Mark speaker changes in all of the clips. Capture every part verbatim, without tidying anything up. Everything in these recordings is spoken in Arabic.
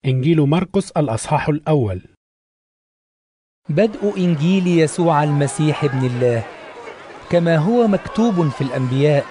Speaker 1: إنجيل مرقس الأصحاح الأول.
Speaker 2: بدء إنجيل يسوع المسيح ابن الله كما هو مكتوب في الأنبياء.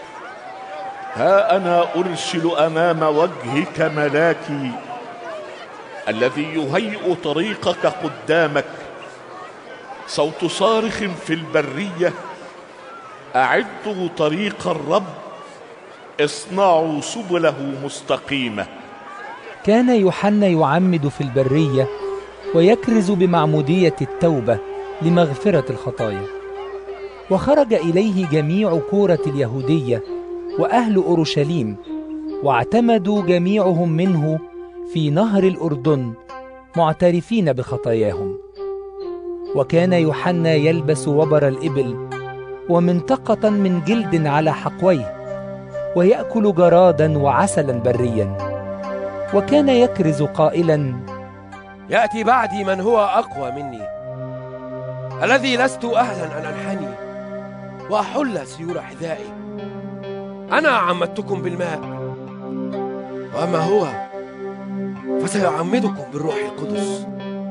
Speaker 3: ها أنا أرسل أمام وجهك ملاكي الذي يهيئ طريقك قدامك. صوت صارخ في البرية: أعدوا طريق الرب، اصنعوا سبله مستقيمة.
Speaker 2: كان يوحنا يعمد في البرية ويكرز بمعمودية التوبة لمغفرة الخطايا. وخرج إليه جميع كورة اليهودية وأهل أورشليم، واعتمدوا جميعهم منه في نهر الأردن معترفين بخطاياهم. وكان يوحنا يلبس وبر الإبل ومنطقة من جلد على حقويه، ويأكل جرادا وعسلا بريا. وكان يكرز قائلا:
Speaker 4: يأتي بعدي من هو أقوى مني، الذي لست أهلا أن أنحني وأحل سيور حذائي. أنا عمدتكم بالماء، وأما هو فسيعمدكم بالروح القدس.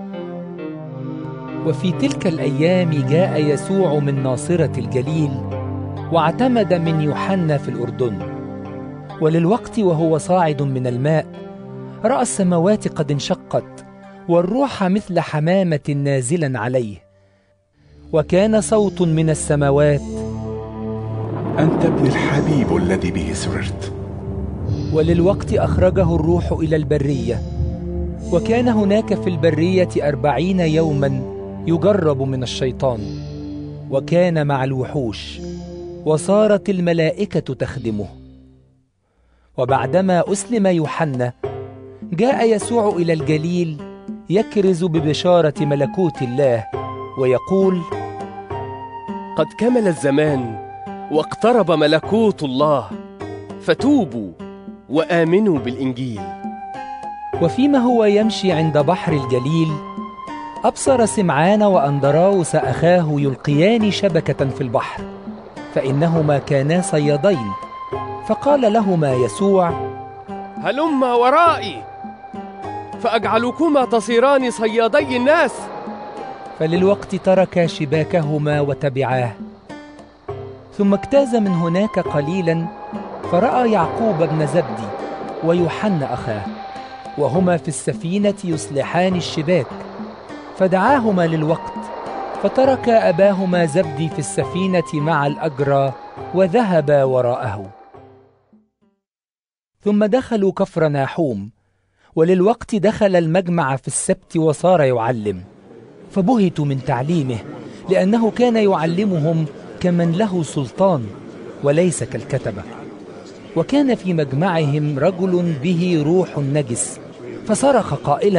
Speaker 2: وفي تلك الأيام جاء يسوع من ناصرة الجليل، واعتمد من يوحنا في الأردن. وللوقت وهو صاعد من الماء رأى السماوات قد انشقت، والروح مثل حمامة نازلا عليه. وكان صوت من السماوات:
Speaker 5: أنت ابن الحبيب الذي به سررت.
Speaker 2: وللوقت أخرجه الروح إلى البرية، وكان هناك في البرية أربعين يوما يجرب من الشيطان، وكان مع الوحوش، وصارت الملائكة تخدمه. وبعدما أسلم يوحنا جاء يسوع إلى الجليل يكرز ببشارة ملكوت الله ويقول:
Speaker 4: قد كمل الزمان واقترب ملكوت الله، فتوبوا وآمنوا بالإنجيل.
Speaker 2: وفيما هو يمشي عند بحر الجليل أبصر سمعان وأندراوس أخاه يلقيان شبكة في البحر، فإنهما كانا صيادين. فقال لهما يسوع:
Speaker 4: هلما ورائي فأجعلكما تصيران صيادي الناس.
Speaker 2: فللوقت تركا شباكهما وتبعاه. ثم اجتاز من هناك قليلا فرأى يعقوب بن زبدي ويوحنا أخاه، وهما في السفينة يصلحان الشباك، فدعاهما للوقت، فتركا أباهما زبدي في السفينة مع الأجرى وذهبا وراءه. ثم دخلوا كفر ناحوم، وللوقت دخل المجمع في السبت وصار يعلم. فبهتوا من تعليمه، لأنه كان يعلمهم كمن له سلطان وليس كالكتبة. وكان في مجمعهم رجل به روح نجس، فصرخ قائلا: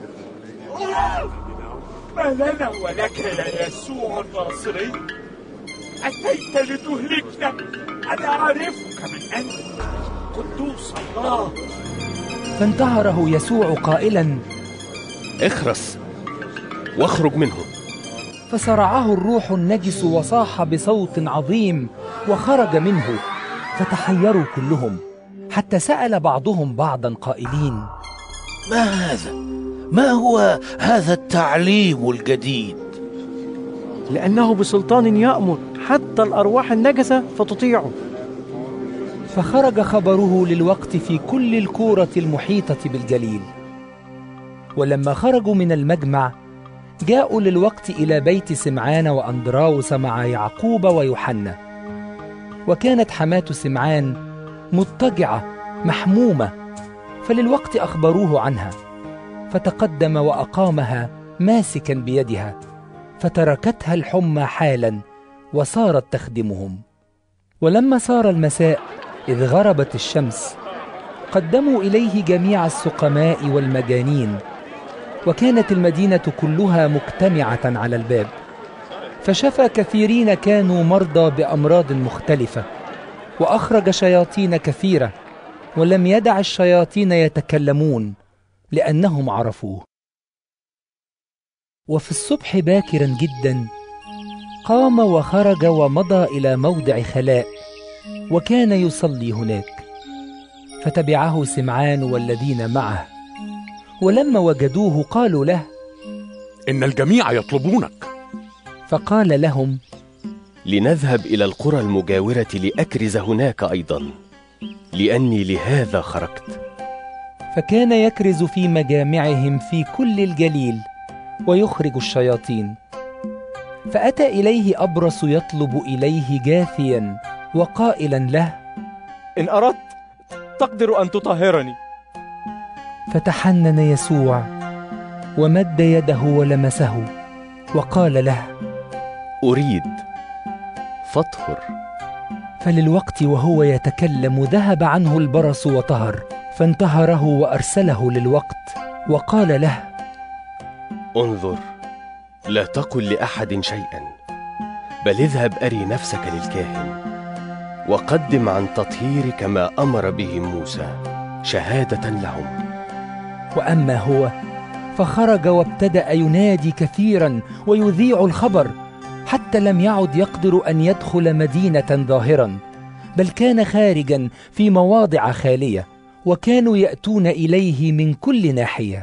Speaker 6: ما لنا ولك يا يسوع الناصري؟ أتيت لتهلكنا؟ أنا أعرفك من أنت قدوس الله.
Speaker 2: فانتهره يسوع قائلا:
Speaker 4: اخرس واخرج منه.
Speaker 2: فصرعه الروح النجس وصاح بصوت عظيم وخرج منه، فتحيروا كلهم، حتى سأل بعضهم بعضا قائلين:
Speaker 7: ما هذا؟ ما هو هذا التعليم الجديد؟
Speaker 8: لأنه بسلطان يأمر حتى الأرواح النجسة فتطيعه.
Speaker 2: فخرج خبره للوقت في كل الكورة المحيطة بالجليل. ولما خرجوا من المجمع جاءوا للوقت إلى بيت سمعان وأندراوس مع يعقوب ويوحنا. وكانت حماة سمعان مضطجعة محمومة، فللوقت أخبروه عنها، فتقدم وأقامها ماسكا بيدها، فتركتها الحمى حالا وصارت تخدمهم. ولما صار المساء إذ غربت الشمس قدموا إليه جميع السقماء والمجانين، وكانت المدينة كلها مجتمعة على الباب. فشفى كثيرين كانوا مرضى بأمراض مختلفة، وأخرج شياطين كثيرة، ولم يدع الشياطين يتكلمون لأنهم عرفوه. وفي الصبح باكرا جدا قام وخرج ومضى إلى موضع خلاء، وكان يصلي هناك. فتبعه سمعان والذين معه، ولما وجدوه قالوا له:
Speaker 5: إن الجميع يطلبونك.
Speaker 2: فقال لهم:
Speaker 4: لنذهب إلى القرى المجاورة لأكرز هناك أيضا، لأني لهذا خرجت.
Speaker 2: فكان يكرز في مجامعهم في كل الجليل ويخرج الشياطين. فأتى إليه أبرص يطلب إليه جاثيا وقائلا له:
Speaker 9: إن أردت تقدر أن تطهرني.
Speaker 2: فتحنن يسوع ومد يده ولمسه وقال له:
Speaker 4: أريد، فاطهر.
Speaker 2: فللوقت وهو يتكلم ذهب عنه البرص وطهر، فانتهره وأرسله للوقت وقال له:
Speaker 4: انظر، لا تقل لأحد شيئا، بل اذهب أري نفسك للكاهن وقدم عن تطهيرك ما أمر به موسى شهادة لهم.
Speaker 2: وأما هو فخرج وابتدأ ينادي كثيرا ويذيع الخبر، حتى لم يعد يقدر أن يدخل مدينة ظاهرا، بل كان خارجا في مواضع خالية، وكانوا يأتون إليه من كل ناحية.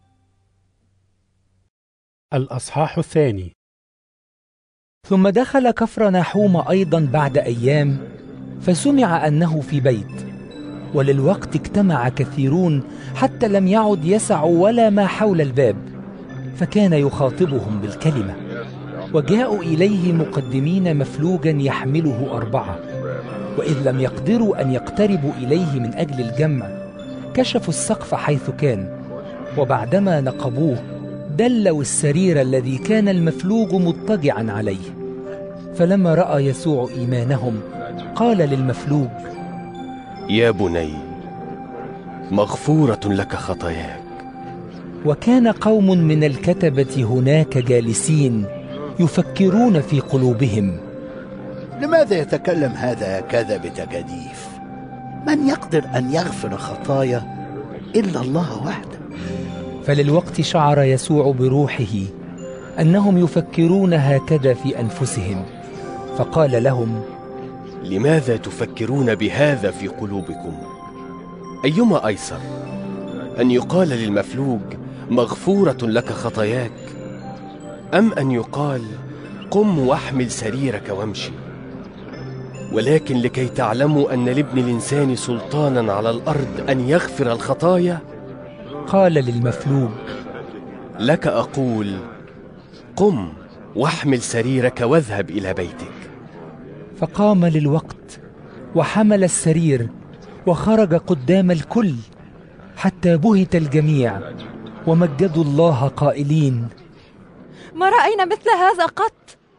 Speaker 1: الأصحاح الثاني.
Speaker 2: ثم دخل كفرناحوم أيضا بعد أيام، فسمع أنه في بيت، وللوقت اجتمع كثيرون حتى لم يعد يسع ولا ما حول الباب، فكان يخاطبهم بالكلمة. وجاءوا إليه مقدمين مفلوجا يحمله أربعة، وإذ لم يقدروا أن يقتربوا إليه من أجل الجمع، كشفوا السقف حيث كان، وبعدما نقبوه دلوا السرير الذي كان المفلوج مضطجعا عليه. فلما رأى يسوع إيمانهم قال للمفلوج:
Speaker 4: يا بني، مغفورة لك خطاياك.
Speaker 2: وكان قوم من الكتبة هناك جالسين يفكرون في قلوبهم:
Speaker 7: لماذا يتكلم هذا هكذا بتجاديف؟ من يقدر أن يغفر خطايا إلا الله وحده؟
Speaker 2: فللوقت شعر يسوع بروحه أنهم يفكرون هكذا في أنفسهم، فقال لهم:
Speaker 4: لماذا تفكرون بهذا في قلوبكم؟ أيما أيسر، أن يقال للمفلوج مغفورة لك خطاياك، أم أن يقال قم واحمل سريرك وامشي؟ ولكن لكي تعلموا أن لابن الإنسان سلطانا على الأرض أن يغفر الخطايا.
Speaker 2: قال للمفلوج:
Speaker 4: لك أقول، قم واحمل سريرك واذهب إلى بيتك.
Speaker 2: فقام للوقت وحمل السرير وخرج قدام الكل، حتى بهت الجميع ومجدوا الله قائلين:
Speaker 10: ما رأينا مثل هذا قط.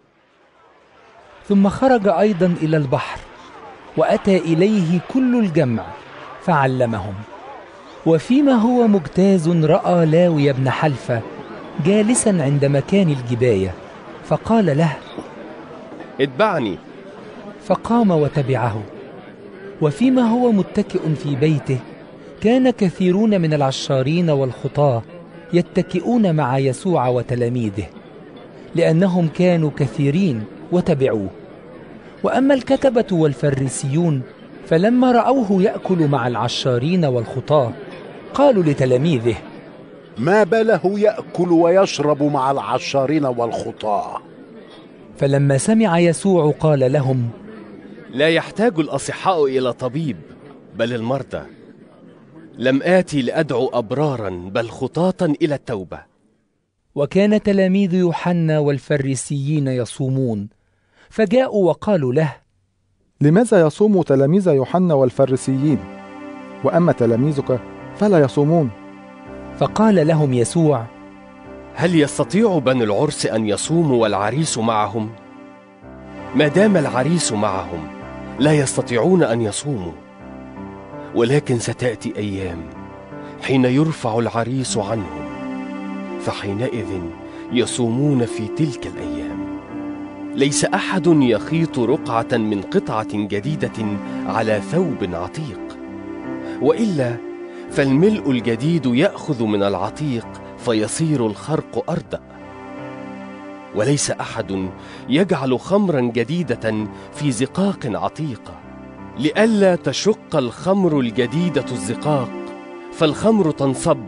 Speaker 2: ثم خرج أيضا إلى البحر، وأتى إليه كل الجمع فعلمهم. وفيما هو مجتاز رأى لاوي بن حلفة جالسا عند مكان الجباية، فقال له:
Speaker 4: اتبعني.
Speaker 2: فقام وتبعه. وفيما هو متكئ في بيته، كان كثيرون من العشارين والخطاة يتكئون مع يسوع وتلاميذه، لأنهم كانوا كثيرين وتبعوه. وأما الكتبة والفريسيون فلما رأوه يأكل مع العشارين والخطاة قالوا لتلاميذه:
Speaker 11: ما باله يأكل ويشرب مع العشارين والخطاة؟
Speaker 2: فلما سمع يسوع قال لهم:
Speaker 4: لا يحتاج الأصحاء إلى طبيب، بل المرضى. لم آتي لأدعو أبرارا، بل خطاة إلى التوبة.
Speaker 2: وكان تلاميذ يوحنا والفريسيين يصومون، فجاءوا وقالوا له:
Speaker 12: لماذا يصوم تلاميذ يوحنا والفريسيين، وأما تلاميذك فلا يصومون؟
Speaker 2: فقال لهم يسوع:
Speaker 4: هل يستطيع بنو العرس أن يصوموا والعريس معهم؟ ما دام العريس معهم لا يستطيعون أن يصوموا. ولكن ستأتي أيام حين يرفع العريس عنهم، فحينئذ يصومون في تلك الأيام. ليس أحد يخيط رقعة من قطعة جديدة على ثوب عتيق، وإلا فالملء الجديد يأخذ من العتيق فيصير الخرق أردأ. وليس أحد يجعل خمرا جديدة في زقاق عتيقة، لئلا تشق الخمر الجديدة الزقاق، فالخمر تنصب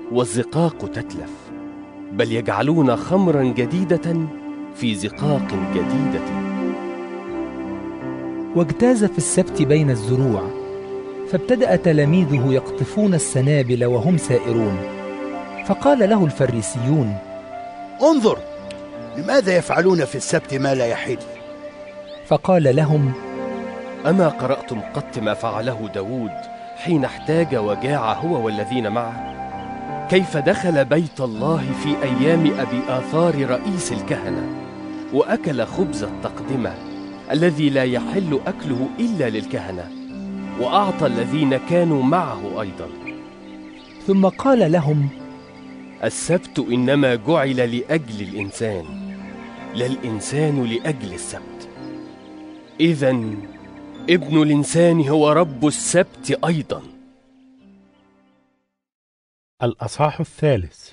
Speaker 4: والزقاق تتلف، بل يجعلون خمرا جديدة في زقاق جديدة.
Speaker 2: واجتاز في السبت بين الزروع، فابتدأ تلاميذه يقطفون السنابل وهم سائرون، فقال له الفريسيون:
Speaker 7: انظر، لماذا يفعلون في السبت ما لا يحل؟
Speaker 2: فقال لهم:
Speaker 4: أما قرأتم قط ما فعله داود حين احتاج وجاع هو والذين معه؟ كيف دخل بيت الله في أيام أبي آثار رئيس الكهنة وأكل خبز التقدمة الذي لا يحل أكله إلا للكهنة، وأعطى الذين كانوا معه أيضا.
Speaker 2: ثم قال لهم:
Speaker 4: السبت إنما جعل لأجل الإنسان، لا الإنسان لأجل السبت. إذن ابن الإنسان هو رب السبت أيضا.
Speaker 1: الأصحاح الثالث.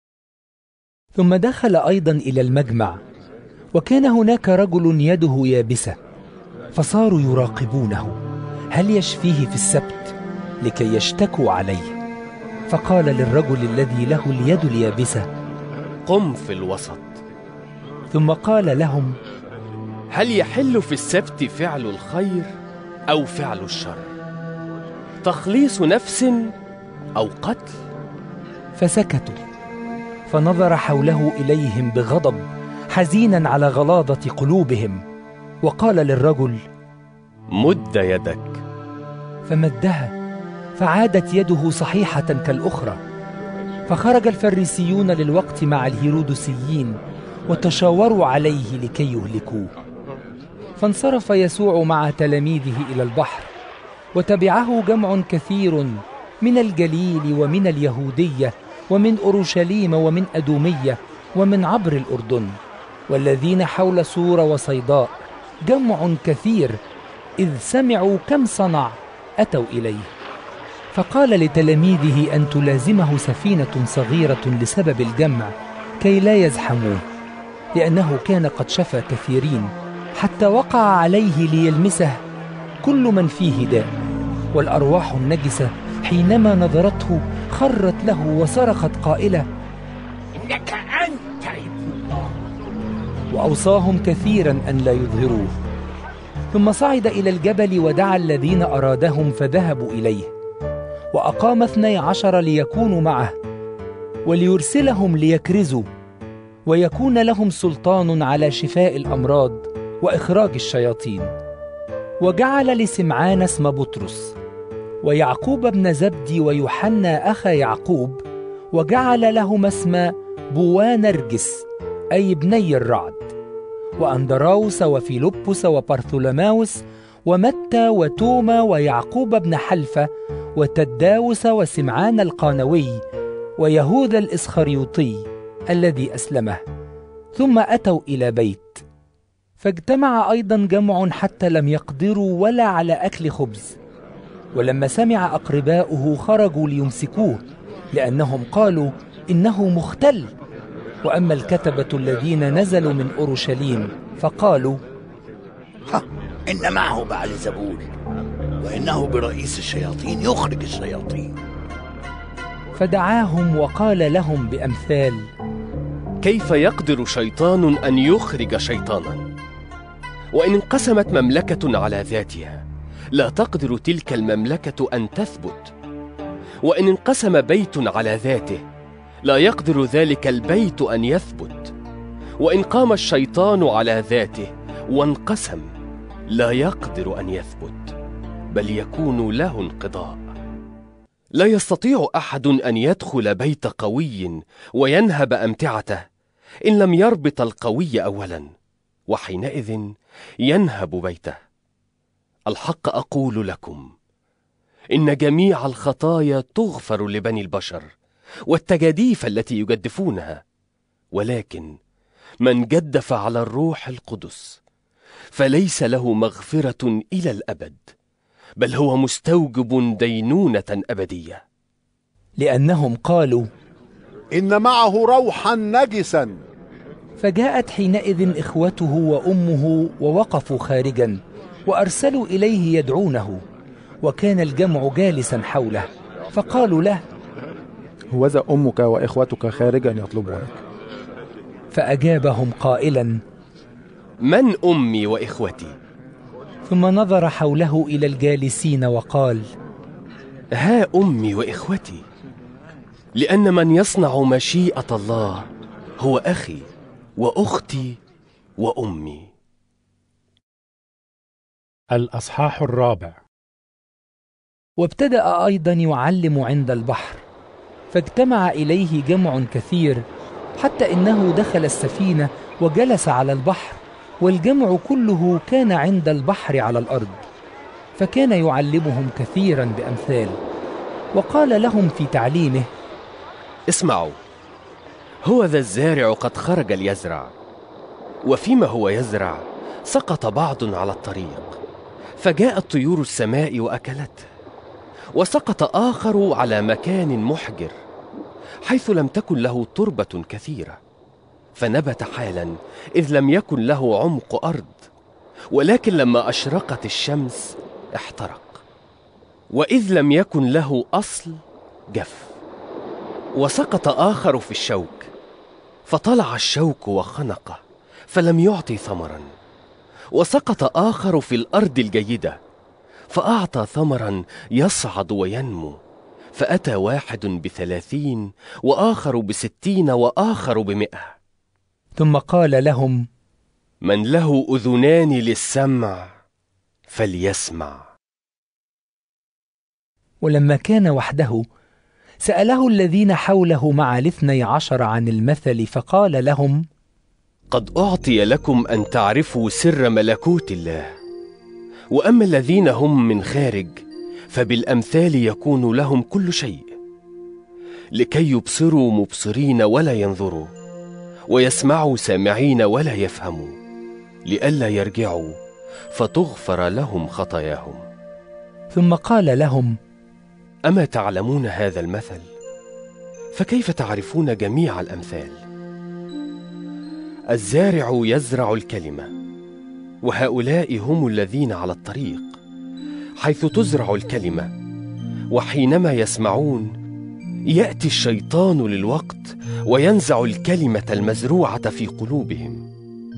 Speaker 2: ثم دخل أيضا إلى المجمع، وكان هناك رجل يده يابسة، فصاروا يراقبونه هل يشفيه في السبت لكي يشتكوا عليه. فقال للرجل الذي له اليد اليابسة:
Speaker 4: قم في الوسط.
Speaker 2: ثم قال لهم:
Speaker 4: هل يحل في السبت فعل الخير أو فعل الشر؟ تخليص نفس أو قتل؟
Speaker 2: فسكتوا، فنظر حوله إليهم بغضب حزينا على غلاظة قلوبهم، وقال للرجل: مد
Speaker 4: يدك.
Speaker 2: فمدها، فعادت يده صحيحة كالأخرى. فخرج الفريسيون للوقت مع الهيرودسيين وتشاوروا عليه لكي يهلكوه. فانصرف يسوع مع تلاميذه إلى البحر، وتبعه جمع كثير من الجليل ومن اليهودية ومن أورشليم ومن أدومية ومن عبر الأردن، والذين حول سور وصيداء، جمع كثير، إذ سمعوا كم صنع أتوا إليه. فقال لتلاميذه أن تلازمه سفينة صغيرة لسبب الجمع كي لا يزحموه، لأنه كان قد شفى كثيرين حتى وقع عليه ليلمسه كل من فيه داء. والأرواح النجسة حينما نظرته خرت له وصرخت قائلة:
Speaker 6: إنك أنت ابن الله.
Speaker 2: وأوصاهم كثيرا أن لا يظهروه. ثم صعد إلى الجبل ودعا الذين أرادهم فذهبوا إليه، وأقام اثني عشر ليكونوا معه وليرسلهم ليكرزوا، ويكون لهم سلطان على شفاء الأمراض وإخراج الشياطين. وجعل لسمعان اسم بطرس، ويعقوب بن زبدي، ويوحنا أخا يعقوب، وجعل لهما اسم بوانرجس أي ابني الرعد، وأندراوس وفيلبس وبرثولماوس ومتى وتوما ويعقوب بن حلفة وتداوس وسمعان القانوي ويهوذا الإسخريوطي الذي أسلمه. ثم أتوا إلى بيت، فاجتمع أيضا جمع حتى لم يقدروا ولا على أكل خبز. ولما سمع أقرباؤه خرجوا ليمسكوه، لأنهم قالوا إنه مختل. وأما الكتبة الذين نزلوا من أورشليم فقالوا:
Speaker 7: ها، إن معه بعلزبول، وإنه برئيس الشياطين يخرج الشياطين.
Speaker 2: فدعاهم وقال لهم بأمثال:
Speaker 4: كيف يقدر شيطان أن يخرج شيطانا؟ وإن انقسمت مملكة على ذاتها لا تقدر تلك المملكة أن تثبت، وإن انقسم بيت على ذاته لا يقدر ذلك البيت أن يثبت، وإن قام الشيطان على ذاته وانقسم لا يقدر أن يثبت، بل يكون له انقضاء. لا يستطيع أحد أن يدخل بيت قوي وينهب أمتعته إن لم يربط القوي أولا، وحينئذ ينهب بيته. الحق أقول لكم إن جميع الخطايا تغفر لبني البشر والتجاديف التي يجدفونها، ولكن من جدف على الروح القدس فليس له مغفرة إلى الأبد، بل هو مستوجب دينونة أبدية.
Speaker 2: لأنهم قالوا:
Speaker 11: إن معه روحا نجسا.
Speaker 2: فجاءت حينئذ إخوته وأمه ووقفوا خارجا، وأرسلوا إليه يدعونه، وكان الجمع جالسا حوله، فقالوا له:
Speaker 12: هوذا أمك وإخوتك خارجا يطلبونك.
Speaker 2: فأجابهم قائلا:
Speaker 4: من أمي وإخوتي؟
Speaker 2: ثم نظر حوله إلى الجالسين وقال:
Speaker 4: ها أمي وإخوتي، لأن من يصنع مشيئة الله هو أخي وأختي وأمي.
Speaker 1: الأصحاح الرابع.
Speaker 2: وابتدأ أيضا يعلم عند البحر، فاجتمع إليه جمع كثير حتى إنه دخل السفينة وجلس على البحر، والجمع كله كان عند البحر على الأرض. فكان يعلمهم كثيرا بأمثال، وقال لهم في تعليمه:
Speaker 4: اسمعوا، هو ذا الزارع قد خرج ليزرع، وفيما هو يزرع سقط بعض على الطريق، فجاءت طيور السماء وأكلته. وسقط آخر على مكان محجر حيث لم تكن له تربة كثيرة، فنبت حالا إذ لم يكن له عمق أرض، ولكن لما أشرقت الشمس احترق، وإذ لم يكن له أصل جف. وسقط آخر في الشوك، فطلع الشوك وخنقه فلم يعطي ثمرا. وسقط آخر في الأرض الجيدة، فأعطى ثمرا يصعد وينمو، فأتى واحد بثلاثين وآخر بستين وآخر بمئة.
Speaker 2: ثم قال لهم:
Speaker 4: من له أذنان للسمع فليسمع.
Speaker 2: ولما كان وحده سأله الذين حوله مع الاثني عشر عن المثل، فقال لهم:
Speaker 4: قد أعطي لكم أن تعرفوا سر ملكوت الله، وأما الذين هم من خارج فبالأمثال يكون لهم كل شيء، لكي يبصروا مبصرين ولا ينظروا، ويسمعوا سامعين ولا يفهموا، لئلا يرجعوا فتغفر لهم خطاياهم.
Speaker 2: ثم قال لهم:
Speaker 4: أما تعلمون هذا المثل؟ فكيف تعرفون جميع الأمثال؟ الزارع يزرع الكلمة، وهؤلاء هم الذين على الطريق حيث تزرع الكلمة، وحينما يسمعون يأتي الشيطان للوقت وينزع الكلمة المزروعة في قلوبهم.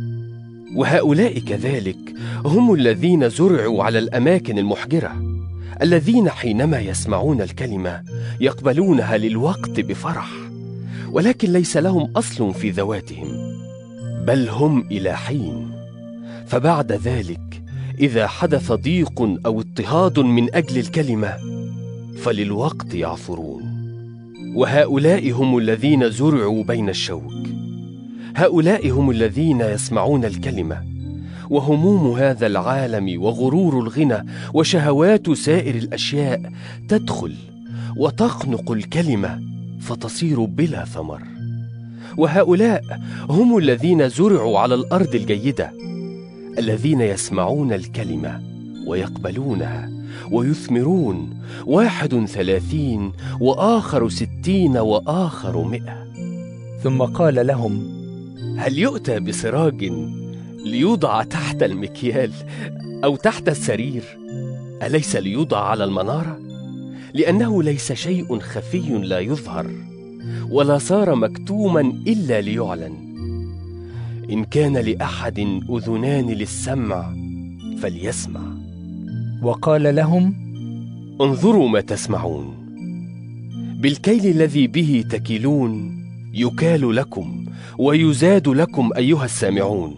Speaker 4: وهؤلاء كذلك هم الذين زرعوا على الأماكن المحجرة، الذين حينما يسمعون الكلمة يقبلونها للوقت بفرح، ولكن ليس لهم أصل في ذواتهم، بل هم إلى حين. فبعد ذلك إذا حدث ضيق أو اضطهاد من أجل الكلمة فللوقت يعثرون. وهؤلاء هم الذين زرعوا بين الشوك، هؤلاء هم الذين يسمعون الكلمة، وهموم هذا العالم وغرور الغنى وشهوات سائر الأشياء تدخل وتخنق الكلمة فتصير بلا ثمر. وهؤلاء هم الذين زرعوا على الأرض الجيدة، الذين يسمعون الكلمة ويقبلونها ويثمرون، واحد ثلاثين وآخر ستين وآخر مئة.
Speaker 2: ثم قال لهم:
Speaker 4: هل يؤتى بسراج ليوضع تحت المكيال أو تحت السرير؟ أليس ليوضع على المنارة؟ لأنه ليس شيء خفي لا يظهر، ولا صار مكتوما إلا ليعلن. إن كان لأحد أذنان للسمع فليسمع.
Speaker 2: وقال لهم:
Speaker 4: انظروا ما تسمعون، بالكيل الذي به تكيلون يكال لكم ويزاد لكم أيها السامعون،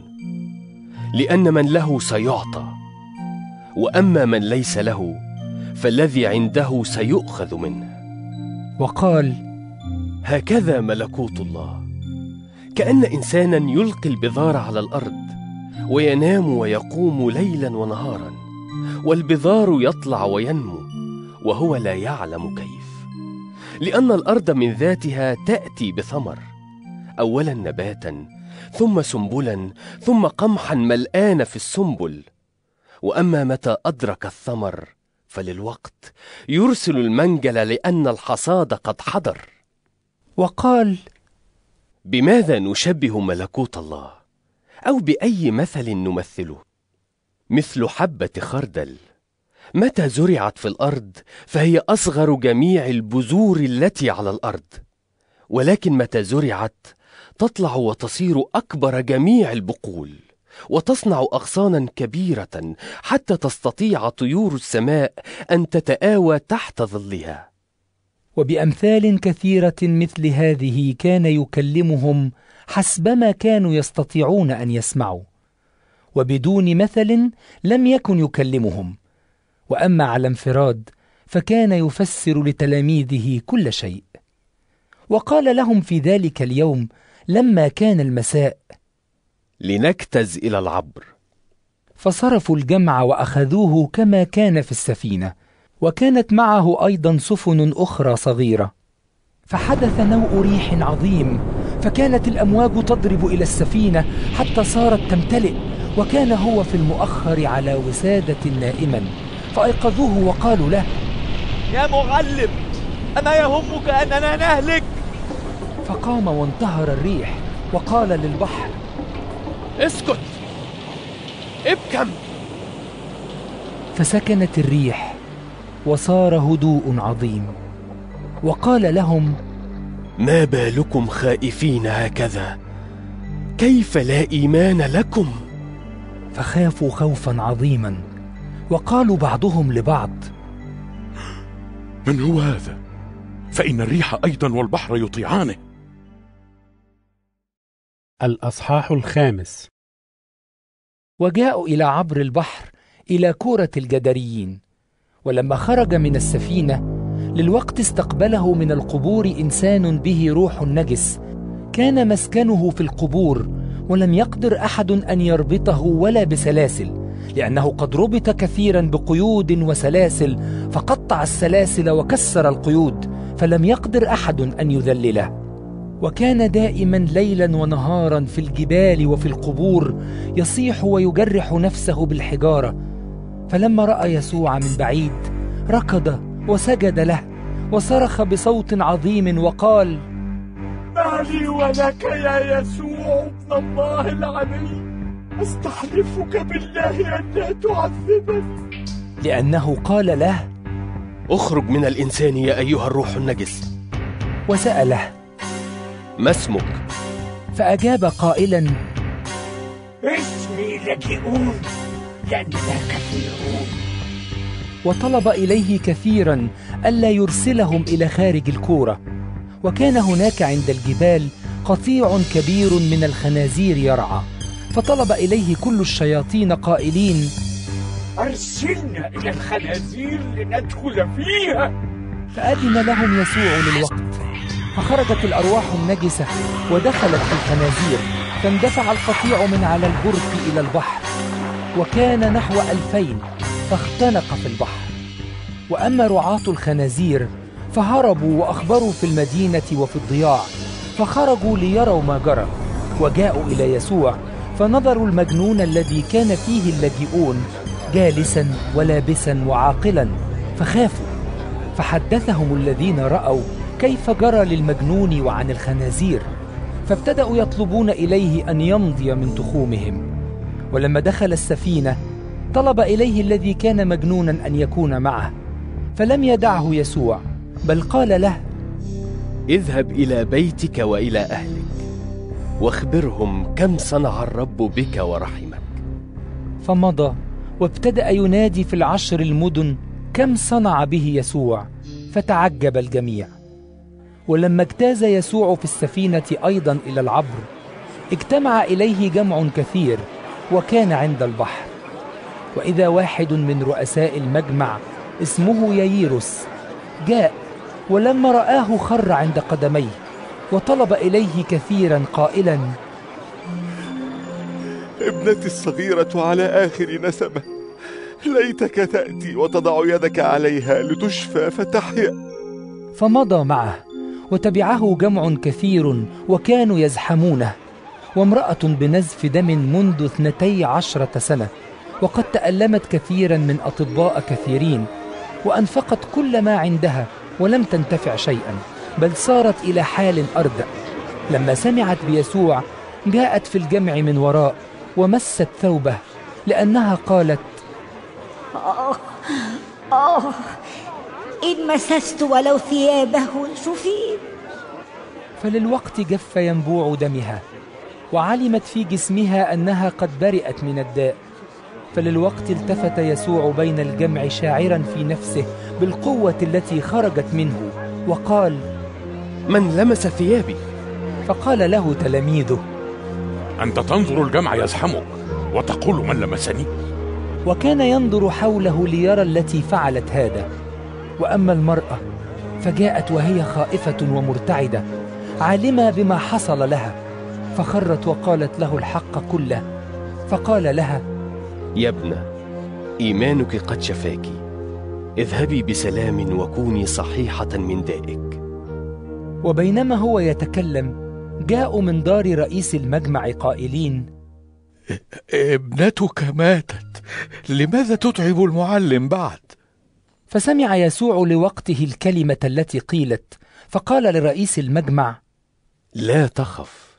Speaker 4: لأن من له سيعطى، وأما من ليس له فالذي عنده سيؤخذ منه.
Speaker 2: وقال:
Speaker 4: هكذا ملكوت الله، كأن إنسانا يلقي البذار على الأرض وينام ويقوم ليلا ونهارا، والبذار يطلع وينمو وهو لا يعلم كيف، لأن الأرض من ذاتها تأتي بثمر، أولا نباتا ثم سنبلا ثم قمحا ملآن في السنبل. وأما متى أدرك الثمر فللوقت يرسل المنجل، لأن الحصاد قد حضر.
Speaker 2: وقال:
Speaker 4: بماذا نشبه ملكوت الله؟ أو بأي مثل نمثله؟ مثل حبة خردل متى زرعت في الأرض فهي أصغر جميع البذور التي على الأرض، ولكن متى زرعت تطلع وتصير أكبر جميع البقول، وتصنع أغصانا كبيرة حتى تستطيع طيور السماء أن تتآوى تحت ظلها.
Speaker 2: وبأمثال كثيرة مثل هذه كان يكلمهم حسبما كانوا يستطيعون أن يسمعوا، وبدون مثل لم يكن يكلمهم. وأما على انفراد فكان يفسر لتلاميذه كل شيء. وقال لهم في ذلك اليوم لما كان المساء:
Speaker 4: لنجتز إلى العبر.
Speaker 2: فصرفوا الجمع وأخذوه كما كان في السفينة، وكانت معه أيضا سفن أخرى صغيرة. فحدث نوء ريح عظيم، فكانت الأمواج تضرب إلى السفينة حتى صارت تمتلئ، وكان هو في المؤخر على وسادة نائما. فأيقظوه وقالوا له:
Speaker 9: يا معلم، أما يهمك أننا نهلك؟
Speaker 2: فقام وانتهر الريح وقال للبحر:
Speaker 4: اسكت، ابكم.
Speaker 2: فسكنت الريح وصار هدوء عظيم. وقال لهم:
Speaker 4: ما بالكم خائفين هكذا؟ كيف لا إيمان لكم؟
Speaker 2: فخافوا خوفا عظيما، وقالوا بعضهم لبعض:
Speaker 5: من هو هذا؟ فإن الريح أيضا والبحر يطيعانه.
Speaker 1: الأصحاح الخامس.
Speaker 2: وجاءوا إلى عبر البحر إلى كورة الجدريين. ولما خرج من السفينة للوقت استقبله من القبور إنسان به روح نجس، كان مسكنه في القبور، ولم يقدر أحد أن يربطه ولا بسلاسل، لأنه قد ربط كثيرا بقيود وسلاسل، فقطع السلاسل وكسر القيود، فلم يقدر أحد أن يذلله. وكان دائما ليلا ونهارا في الجبال وفي القبور يصيح ويجرح نفسه بالحجارة. فلما رأى يسوع من بعيد ركض وسجد له، وصرخ بصوت عظيم وقال:
Speaker 6: ما لي ولك يا يسوع ابن الله العلي؟ أستحلفك بالله أن لا تعذبني.
Speaker 2: لأنه قال له:
Speaker 4: اخرج من الإنسان يا أيها الروح النجس.
Speaker 2: وسأله:
Speaker 4: ما اسمك؟
Speaker 2: فأجاب قائلا:
Speaker 6: اسمي لجئون، لأننا كثيرون.
Speaker 2: وطلب إليه كثيرا ألا يرسلهم إلى خارج الكورة. وكان هناك عند الجبال قطيع كبير من الخنازير يرعى، فطلب إليه كل الشياطين قائلين:
Speaker 6: أرسلنا إلى الخنازير لندخل فيها.
Speaker 2: فأذن لهم يسوع للوقت، فخرجت الأرواح النجسة ودخلت في الخنازير، فاندفع القطيع من على البرك إلى البحر، وكان نحو ألفين، فاختنق في البحر. وأما رعاة الخنازير فهربوا وأخبروا في المدينة وفي الضياع، فخرجوا ليروا ما جرى، وجاءوا إلى يسوع، فنظروا المجنون الذي كان فيه اللاجئون جالسا ولابسا وعاقلا، فخافوا. فحدثهم الذين رأوا كيف جرى للمجنون وعن الخنازير، فابتدأوا يطلبون إليه أن يمضي من تخومهم. ولما دخل السفينة طلب إليه الذي كان مجنونا أن يكون معه، فلم يدعه يسوع، بل قال له:
Speaker 4: اذهب إلى بيتك وإلى أهلك، واخبرهم كم صنع الرب بك ورحمك.
Speaker 2: فمضى وابتدأ ينادي في العشر المدن كم صنع به يسوع، فتعجب الجميع. ولما اجتاز يسوع في السفينة أيضا إلى العبر اجتمع إليه جمع كثير، وكان عند البحر. وإذا واحد من رؤساء المجمع اسمه ييروس جاء، ولما رآه خر عند قدميه وطلب إليه كثيرا قائلا:
Speaker 3: ابنتي الصغيرة على آخر نسمة، ليتك تأتي وتضع يدك عليها لتشفى فتحيا.
Speaker 2: فمضى معه، وتبعه جمع كثير وكانوا يزحمونه. وامرأة بنزف دم منذ اثنتي عشرة سنة، وقد تألمت كثيرا من أطباء كثيرين، وأنفقت كل ما عندها ولم تنتفع شيئا، بل صارت إلى حال أردأ. لما سمعت بيسوع جاءت في الجمع من وراء ومست ثوبه، لأنها قالت:
Speaker 10: آه
Speaker 13: آه إن مسست ولو ثيابه شفيت.
Speaker 2: فللوقت جف ينبوع دمها، وعلمت في جسمها أنها قد برئت من الداء. فللوقت التفت يسوع بين الجمع شاعرا في نفسه بالقوة التي خرجت منه، وقال:
Speaker 4: من لمس ثيابي؟
Speaker 2: فقال له تلاميذه:
Speaker 14: أنت تنظر الجمع يزحمك وتقول من لمسني؟
Speaker 2: وكان ينظر حوله ليرى التي فعلت هذا. وأما المرأة فجاءت وهي خائفة ومرتعدة عالمة بما حصل لها، فخرت وقالت له الحق كله. فقال لها:
Speaker 4: يا ابنة، إيمانك قد شفاك، اذهبي بسلام وكوني صحيحة من دائك.
Speaker 2: وبينما هو يتكلم جاءوا من دار رئيس المجمع قائلين:
Speaker 15: ابنتك ماتت، لماذا تتعب المعلم بعد؟
Speaker 2: فسمع يسوع لوقته الكلمة التي قيلت، فقال لرئيس المجمع:
Speaker 4: لا تخف،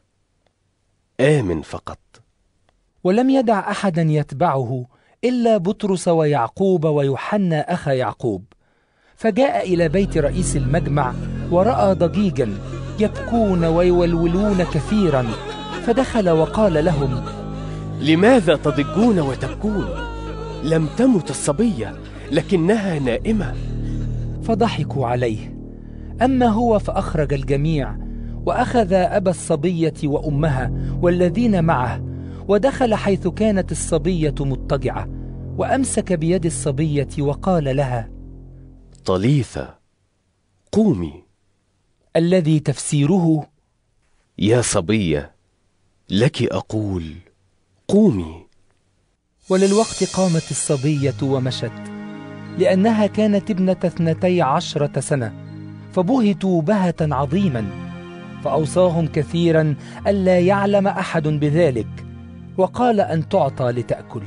Speaker 4: آمن فقط.
Speaker 2: ولم يدع أحدا يتبعه إلا بطرس ويعقوب ويوحنا أخا يعقوب. فجاء إلى بيت رئيس المجمع ورأى ضجيجا يبكون ويولولون كثيرا، فدخل وقال لهم:
Speaker 4: لماذا تضجون وتبكون؟ لم تمت الصبية، لكنها نائمة.
Speaker 2: فضحكوا عليه. أما هو فأخرج الجميع، وأخذ أبا الصبية وأمها والذين معه، ودخل حيث كانت الصبية مضطجعة، وأمسك بيد الصبية وقال لها:
Speaker 4: طليثة قومي،
Speaker 2: الذي تفسيره:
Speaker 4: يا صبية، لك أقول قومي.
Speaker 2: وللوقت قامت الصبية ومشت، لأنها كانت ابنة اثنتي عشرة سنة، فبهتوا بهة عظيما. فأوصاهم كثيرا ألا يعلم أحد بذلك، وقال أن تعطى لتأكل.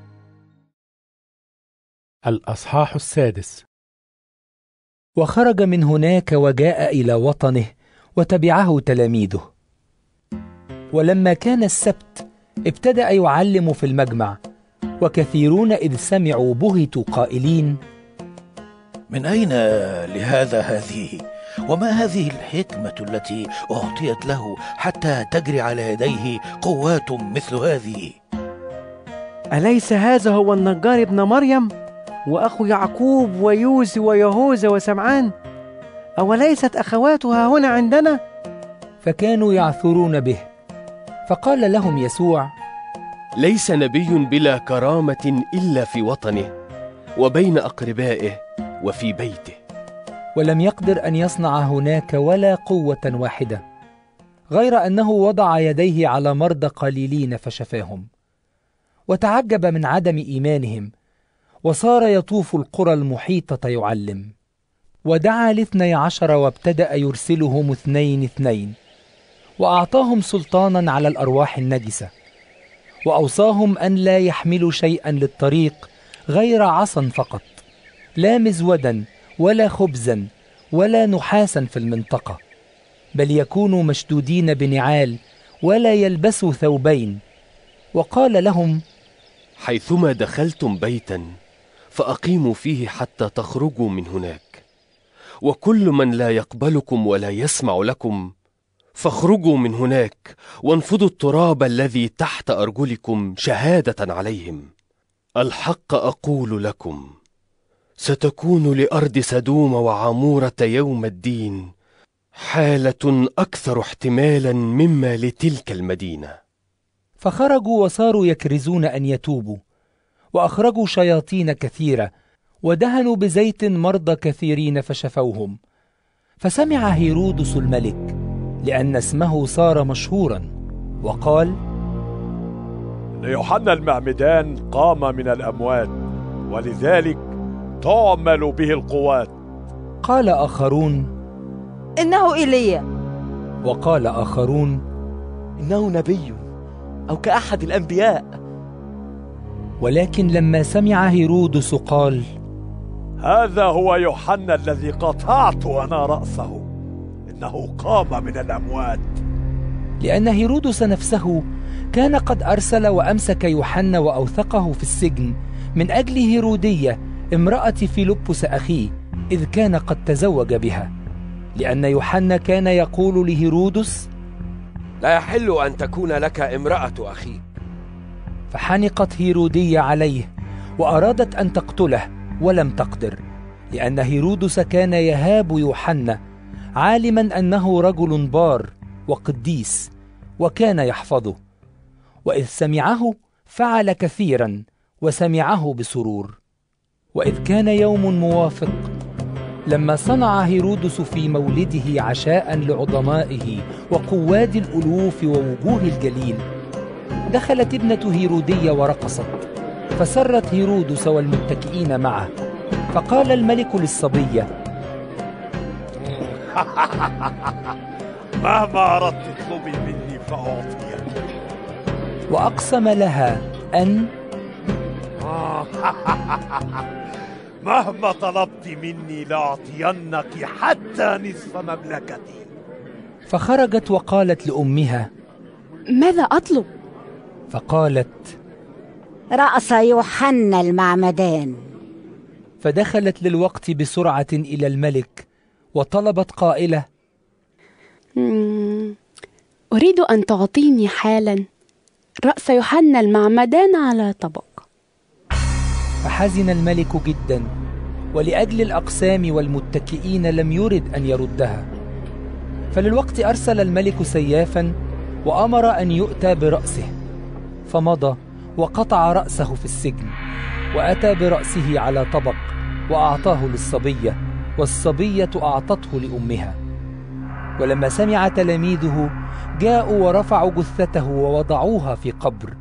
Speaker 1: الأصحاح السادس.
Speaker 2: وخرج من هناك وجاء إلى وطنه، وتبعه تلاميذه. ولما كان السبت ابتدأ يعلم في المجمع، وكثيرون إذ سمعوا بهتوا قائلين:
Speaker 7: من أين لهذا هذه؟ وما هذه الحكمة التي أعطيت له حتى تجري على يديه قوات مثل هذه؟
Speaker 8: أليس هذا هو النجار ابن مريم وأخو يعقوب ويوسف ويهوذا وسمعان؟ أوليست أخواتها هنا عندنا؟
Speaker 2: فكانوا يعثرون به. فقال لهم يسوع:
Speaker 4: ليس نبي بلا كرامة إلا في وطنه وبين أقربائه وفي بيته.
Speaker 2: ولم يقدر أن يصنع هناك ولا قوة واحدة، غير أنه وضع يديه على مرضى قليلين فشفاهم. وتعجب من عدم إيمانهم، وصار يطوف القرى المحيطة يعلم. ودعا لاثني عشر وابتدأ يرسلهم اثنين اثنين، وأعطاهم سلطانا على الأرواح النجسة، وأوصاهم أن لا يحملوا شيئا للطريق غير عصا فقط، لا مزودا ولا خبزا ولا نحاسا في المنطقة، بل يكونوا مشدودين بنعال ولا يلبسوا ثوبين. وقال لهم:
Speaker 4: حيثما دخلتم بيتا فأقيموا فيه حتى تخرجوا من هناك، وكل من لا يقبلكم ولا يسمع لكم فاخرجوا من هناك وانفضوا التراب الذي تحت أرجلكم شهادة عليهم. الحق أقول لكم، ستكون لأرض سدوم وعمورة يوم الدين حالة أكثر احتمالا مما لتلك المدينة.
Speaker 2: فخرجوا وصاروا يكرزون أن يتوبوا، وأخرجوا شياطين كثيرة، ودهنوا بزيت مرضى كثيرين فشفوهم. فسمع هيرودس الملك، لأن اسمه صار مشهورا، وقال:
Speaker 6: يوحنا المعمدان قام من الأموات، ولذلك تعمل به القوات.
Speaker 2: قال آخرون:
Speaker 10: إنه إيليا.
Speaker 2: وقال آخرون:
Speaker 9: إنه نبي أو كأحد الأنبياء.
Speaker 2: ولكن لما سمع هيرودس قال:
Speaker 6: هذا هو يوحنا الذي قطعت أنا رأسه، إنه قام من الأموات.
Speaker 2: لأن هيرودس نفسه كان قد أرسل وأمسك يوحنا وأوثقه في السجن من أجل هيرودية امرأة فيلبس أخيه، إذ كان قد تزوج بها، لأن يوحنا كان يقول لهيرودس:
Speaker 16: لا يحل أن تكون لك امرأة أخيك.
Speaker 2: فحنقت هيرودية عليه وأرادت أن تقتله ولم تقدر، لأن هيرودس كان يهاب يوحنا، عالما أنه رجل بار وقديس وكان يحفظه. وإذ سمعه فعل كثيرا وسمعه بسرور. وإذ كان يوم موافق لما صنع هيرودس في مولده عشاء لعظمائه وقواد الألوف ووجوه الجليل، دخلت ابنة هيرودية ورقصت، فسرت هيرودس والمتكئين معه. فقال الملك للصبية:
Speaker 6: مهما أردت اطلبي مني فأعطيك.
Speaker 2: وأقسم لها أن
Speaker 6: مهما طلبت مني لأعطينك حتى نصف مملكتي.
Speaker 2: فخرجت وقالت لأمها:
Speaker 17: ماذا أطلب؟
Speaker 2: فقالت:
Speaker 13: رأس يوحنا المعمدان.
Speaker 2: فدخلت للوقت بسرعة إلى الملك وطلبت قائلة:
Speaker 17: أريد أن تعطيني حالا رأس يوحنا المعمدان على طبق.
Speaker 2: فحزن الملك جدا، ولأجل الأقسام والمتكئين لم يرد أن يردها. فللوقت أرسل الملك سيافا وأمر أن يؤتى برأسه، فمضى وقطع رأسه في السجن، وأتى برأسه على طبق وأعطاه للصبية، والصبية أعطته لأمها. ولما سمع تلاميذه جاءوا ورفعوا جثته ووضعوها في قبر.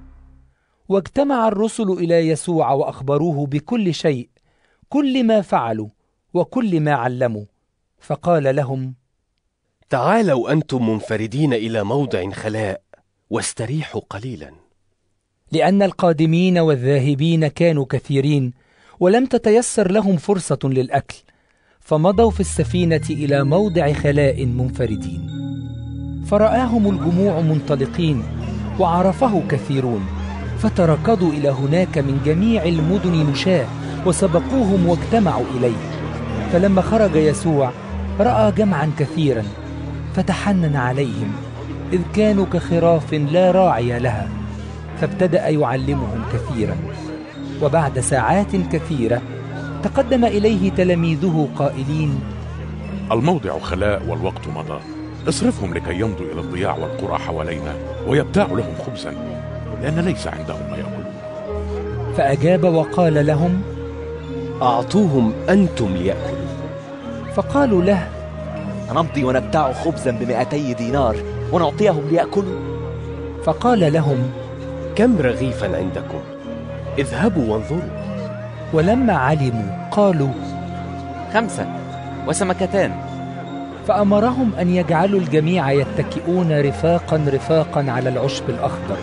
Speaker 2: واجتمع الرسل إلى يسوع وأخبروه بكل شيء، كل ما فعلوا وكل ما علموا. فقال لهم:
Speaker 4: تعالوا أنتم منفردين إلى موضع خلاء واستريحوا قليلا.
Speaker 2: لأن القادمين والذاهبين كانوا كثيرين، ولم تتيسر لهم فرصة للأكل، فمضوا في السفينة إلى موضع خلاء منفردين. فرآهم الجموع منطلقين وعرفه كثيرون، فتركضوا إلى هناك من جميع المدن مشاة وسبقوهم واجتمعوا إليه. فلما خرج يسوع رأى جمعا كثيرا، فتحنن عليهم، إذ كانوا كخراف لا راعي لها، فابتدأ يعلمهم كثيرا. وبعد ساعات كثيرة تقدم إليه تلاميذه قائلين:
Speaker 14: الموضع خلاء والوقت مضى، اصرفهم لكي يمضوا إلى الضياع والقرى حوالينا ويبتاعوا لهم خبزا، لأن ليس عندهم ما يأكلون.
Speaker 2: فأجاب وقال لهم:
Speaker 4: أعطوهم أنتم ليأكلوا.
Speaker 2: فقالوا له:
Speaker 9: نمضي ونبتاع خبزا بمئتي دينار ونعطيهم ليأكلوا.
Speaker 2: فقال لهم:
Speaker 4: كم رغيفا عندكم؟ اذهبوا وانظروا.
Speaker 2: ولما علموا قالوا:
Speaker 9: خمسة وسمكتان.
Speaker 2: فأمرهم أن يجعلوا الجميع يتكئون رفاقا رفاقا على العشب الأخضر.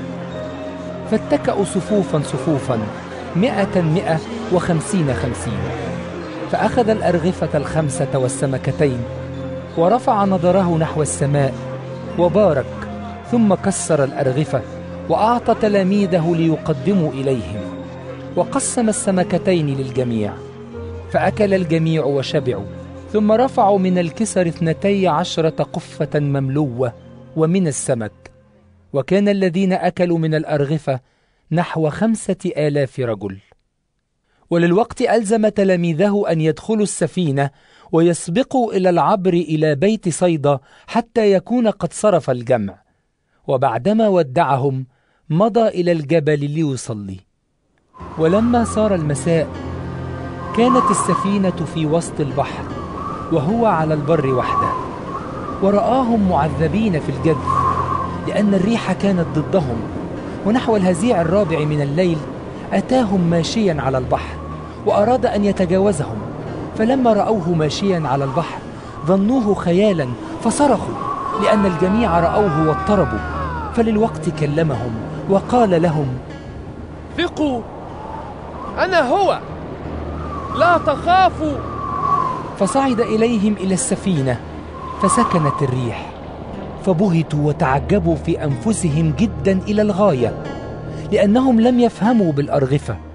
Speaker 2: فاتكأوا صفوفا صفوفا، مئة مئة وخمسين خمسين. فأخذ الأرغفة الخمسة والسمكتين، ورفع نظره نحو السماء وبارك، ثم كسر الأرغفة وأعطى تلاميذه ليقدموا إليهم، وقسم السمكتين للجميع. فأكل الجميع وشبعوا، ثم رفعوا من الكسر اثنتي عشرة قفة مملوة ومن السمك. وكان الذين أكلوا من الأرغفة نحو خمسة آلاف رجل. وللوقت ألزم تلاميذه أن يدخلوا السفينة ويسبقوا إلى العبر إلى بيت صيدا حتى يكون قد صرف الجمع. وبعدما ودعهم مضى إلى الجبل ليصلي. ولما صار المساء كانت السفينة في وسط البحر وهو على البر وحده، ورآهم معذبين في الجذب لأن الريح كانت ضدهم. ونحو الهزيع الرابع من الليل أتاهم ماشيا على البحر وأراد أن يتجاوزهم، فلما رأوه ماشيا على البحر ظنوه خيالا فصرخوا، لأن الجميع رأوه واضطربوا. فللوقت كلمهم وقال لهم:
Speaker 18: ثقوا، أنا هو، لا تخافوا.
Speaker 2: فصعد إليهم إلى السفينة فسكنت الريح، فبهتوا وتعجبوا في أنفسهم جدا إلى الغاية، لأنهم لم يفهموا بالأرغفة.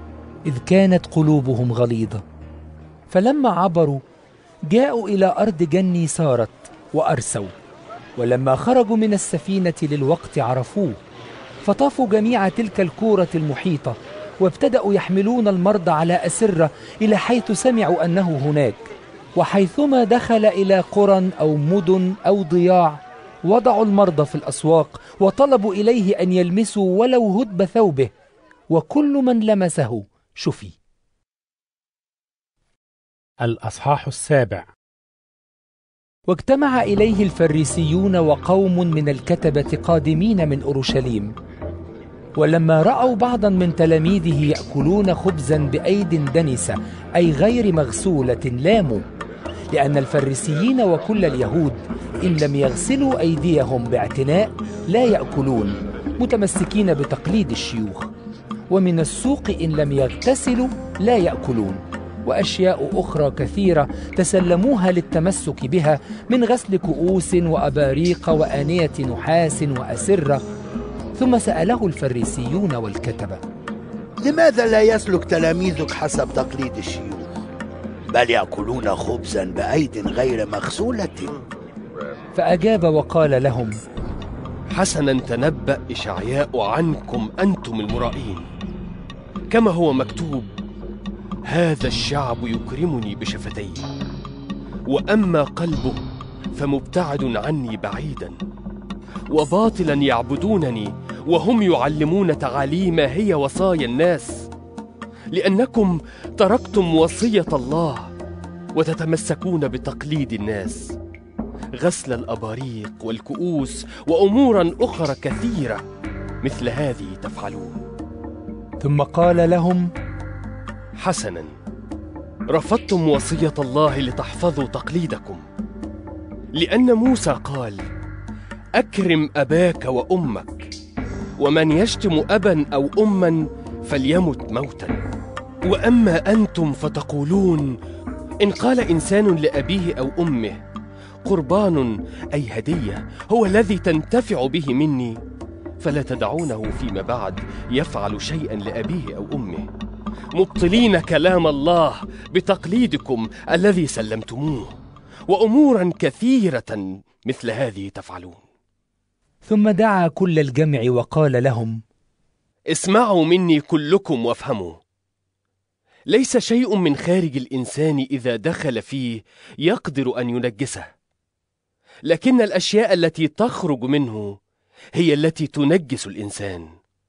Speaker 2: إذ كانت قلوبهم غليظة. فلما عبروا جاءوا إلى أرض جني سارت وأرسوا، ولما خرجوا من السفينة للوقت عرفوه، فطافوا جميع تلك الكورة المحيطة، وابتدأوا يحملون المرضى على أسرة إلى حيث سمعوا أنه هناك. وحيثما دخل إلى قرى أو مدن أو ضياع وضعوا المرضى في الأسواق، وطلبوا إليه أن يلمسوا ولو هدب ثوبه، وكل من لمسه شفي.
Speaker 1: الأصحاح السابع.
Speaker 2: واجتمع إليه الفريسيون وقوم من الكتبة قادمين من أورشليم، ولما رأوا بعضا من تلاميذه يأكلون خبزا بأيد دنسة أي غير مغسولة لاموا، لأن الفريسيين وكل اليهود إن لم يغسلوا أيديهم باعتناء لا يأكلون، متمسكين بتقليد الشيوخ. ومن السوق إن لم يغتسلوا لا يأكلون، وأشياء أخرى كثيرة تسلموها للتمسك بها من غسل كؤوس وأباريق وآنية نحاس وأسرة. ثم سأله الفريسيون والكتبة:
Speaker 7: لماذا لا يسلك تلاميذك حسب تقليد الشيوخ، بل يأكلون خبزا بأيد غير مغسولة؟
Speaker 2: فأجاب وقال لهم:
Speaker 4: حسنا تنبأ إشعياء عنكم أنتم المرائين، كما هو مكتوب: هذا الشعب يكرمني بشفتيه، وأما قلبه فمبتعد عني بعيدا، وباطلا يعبدونني وهم يعلمون تعاليم هي وصايا الناس، لأنكم تركتم وصية الله وتتمسكون بتقليد الناس، غسل الأباريق والكؤوس وأمورا أخرى كثيرة مثل هذه تفعلون.
Speaker 2: ثم قال لهم:
Speaker 4: حسنا، رفضتم وصية الله لتحفظوا تقليدكم، لأن موسى قال: أكرم أباك وأمك، ومن يشتم أبا أو أما فليمت موتا. وأما أنتم فتقولون: إن قال إنسان لأبيه أو أمه قربان أي هدية هو الذي تنتفع به مني، فلا تدعونه فيما بعد يفعل شيئا لأبيه أو أمه، مبطلين كلام الله بتقليدكم الذي سلمتموه، وأمورا كثيرة مثل هذه تفعلون.
Speaker 2: ثم دعا كل الجمع وقال لهم:
Speaker 4: اسمعوا مني كلكم وافهموا، ليس شيء من خارج الإنسان إذا دخل فيه يقدر أن ينجسه، لكن الأشياء التي تخرج منه هي التي تنجس الإنسان.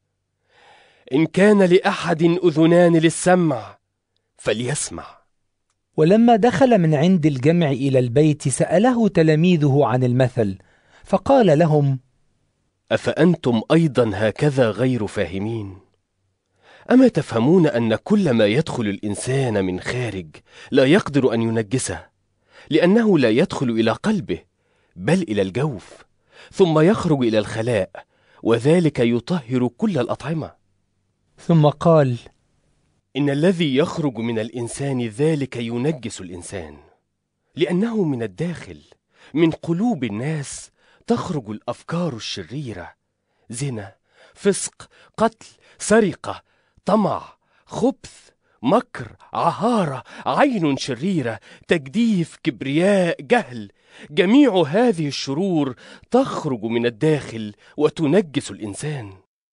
Speaker 4: إن كان لأحد أذنان للسمع فليسمع.
Speaker 2: ولما دخل من عند الجمع إلى البيت سأله تلاميذه عن المثل، فقال لهم:
Speaker 4: أفأنتم أيضا هكذا غير فاهمين؟ أما تفهمون أن كل ما يدخل الإنسان من خارج لا يقدر أن ينجسه، لأنه لا يدخل إلى قلبه بل إلى الجوف، ثم يخرج إلى الخلاء، وذلك يطهر كل الأطعمة.
Speaker 2: ثم قال:
Speaker 4: إن الذي يخرج من الإنسان ذلك ينجس الإنسان، لأنه من الداخل من قلوب الناس تخرج الأفكار الشريرة: زنا، فسق، قتل، سرقة، طمع، خبث، مكر، عهارة، عين شريرة، تجديف، كبرياء، جهل. جميع هذه الشرور تخرج من الداخل وتنجس الإنسان.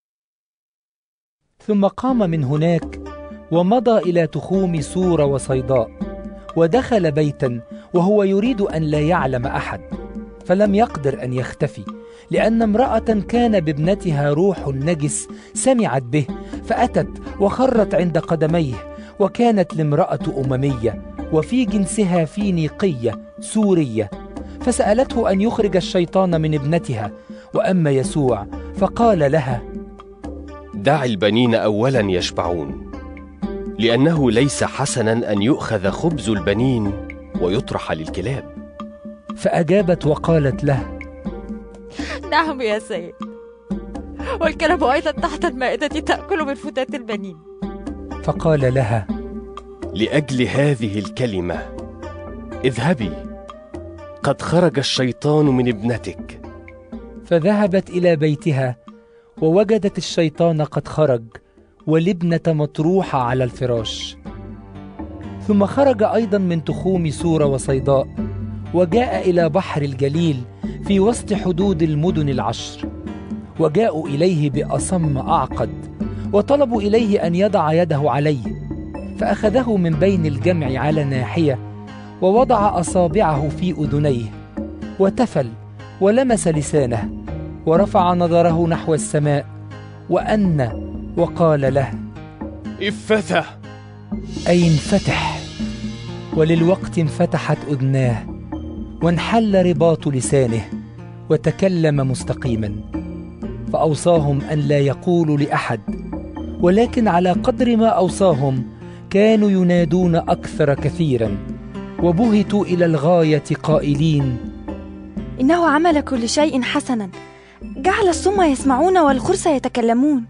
Speaker 2: ثم قام من هناك ومضى إلى تخوم سور وصيداء، ودخل بيتا وهو يريد أن لا يعلم أحد، فلم يقدر أن يختفي، لأن امرأة كان بابنتها روح نجس سمعت به، فأتت وخرت عند قدميه، وكانت لامرأة أممية وفي جنسها فينيقية سورية، فسألته أن يخرج الشيطان من ابنتها. وأما يسوع فقال لها:
Speaker 4: دع البنين أولا يشبعون، لأنه ليس حسنا أن يؤخذ خبز البنين ويطرح للكلاب.
Speaker 2: فأجابت وقالت له:
Speaker 10: نعم يا سيد، والكلاب أيضا تحت المائدة تأكل من فتات البنين.
Speaker 2: فقال لها:
Speaker 4: لأجل هذه الكلمة اذهبي، قد خرج الشيطان من ابنتك.
Speaker 2: فذهبت إلى بيتها ووجدت الشيطان قد خرج ولبنة مطروحة على الفراش. ثم خرج أيضا من تخوم سورة وصيداء، وجاء إلى بحر الجليل في وسط حدود المدن العشر، وجاءوا إليه بأصم أعقد، وطلبوا إليه أن يضع يده عليه، فأخذه من بين الجمع على ناحية، ووضع أصابعه في أذنيه، وتفل ولمس لسانه، ورفع نظره نحو السماء وأن وقال له:
Speaker 4: افتح،
Speaker 2: أي انفتح. وللوقت انفتحت أذناه، وانحل رباط لسانه، وتكلم مستقيما. فأوصاهم أن لا يقولوا لأحد، ولكن على قدر ما أوصاهم كانوا ينادون أكثر كثيرا، وبهتوا إلى الغاية قائلين:
Speaker 19: إنه عمل كل شيء حسنا، جعل الصم يسمعون والخرس يتكلمون.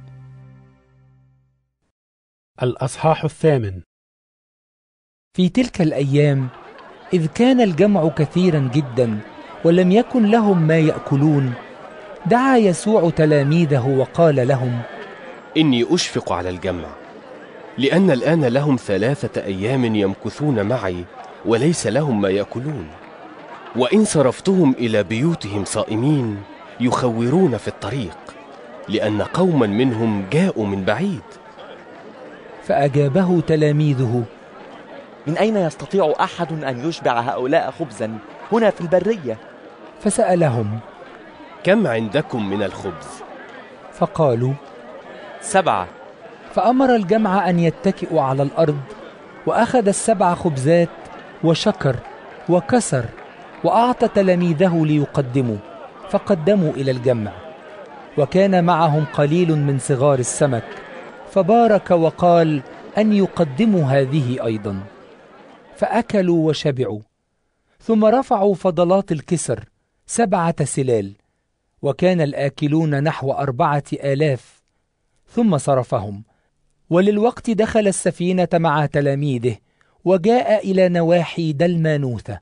Speaker 1: الأصحاح الثامن.
Speaker 2: في تلك الأيام إذ كان الجمع كثيرا جدا ولم يكن لهم ما يأكلون، دعا يسوع تلاميذه وقال لهم:
Speaker 4: إني أشفق على الجمع، لأن الآن لهم ثلاثة أيام يمكثون معي وليس لهم ما يأكلون، وإن صرفتهم إلى بيوتهم صائمين يخورون في الطريق، لأن قوما منهم جاءوا من بعيد.
Speaker 2: فأجابه تلاميذه:
Speaker 9: من أين يستطيع أحد أن يشبع هؤلاء خبزا هنا في البرية؟
Speaker 2: فسألهم:
Speaker 4: كم عندكم من الخبز؟
Speaker 2: فقالوا:
Speaker 9: سبعة.
Speaker 2: فأمر الجمع أن يتكئوا على الأرض، وأخذ السبع خبزات وشكر وكسر وأعطى تلاميذه ليقدموا، فقدموا إلى الجمع. وكان معهم قليل من صغار السمك، فبارك وقال أن يقدموا هذه أيضا، فأكلوا وشبعوا. ثم رفعوا فضلات الكسر سبعة سلال، وكان الآكلون نحو أربعة آلاف. ثم صرفهم، وللوقت دخل السفينة مع تلاميذه، وجاء إلى نواحي دلمانوثة.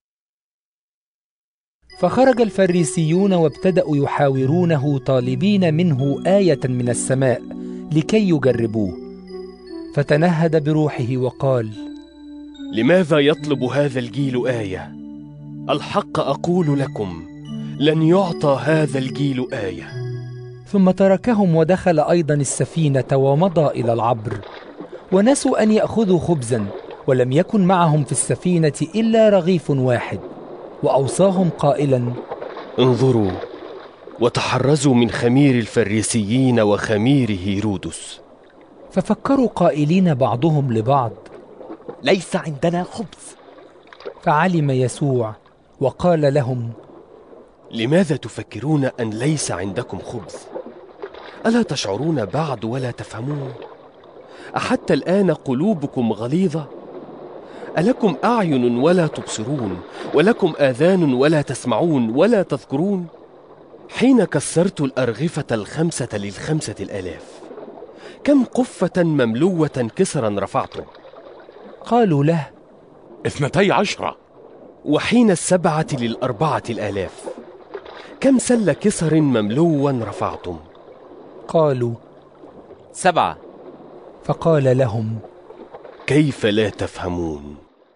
Speaker 2: فخرج الفريسيون وابتدأوا يحاورونه طالبين منه آية من السماء لكي يجربوه. فتنهد بروحه وقال:
Speaker 4: لماذا يطلب هذا الجيل آية؟ الحق أقول لكم لن يعطى هذا الجيل آية.
Speaker 2: ثم تركهم ودخل أيضا السفينة ومضى إلى العبر. ونسوا أن يأخذوا خبزا، ولم يكن معهم في السفينة إلا رغيف واحد. وأوصاهم قائلا:
Speaker 4: انظروا وتحرزوا من خمير الفريسيين وخمير هيرودس.
Speaker 2: ففكروا قائلين بعضهم لبعض:
Speaker 9: ليس عندنا خبز.
Speaker 2: فعلم يسوع وقال لهم:
Speaker 4: لماذا تفكرون أن ليس عندكم خبز؟ ألا تشعرون بعد ولا تفهمون؟ أحتى الآن قلوبكم غليظة؟ ألكم أعين ولا تبصرون، ولكم آذان ولا تسمعون ولا تذكرون؟ حين كسرت الأرغفة الخمسة للخمسة الآلاف، كم قفة مملوة كسرا رفعتم؟
Speaker 2: قالوا له:
Speaker 14: اثنتي عشرة.
Speaker 4: وحين السبعة للأربعة الآلاف، كم سل كسر مملوا رفعتم؟
Speaker 2: قالوا:
Speaker 9: سبعة.
Speaker 2: فقال لهم:
Speaker 4: كيف لا تفهمون؟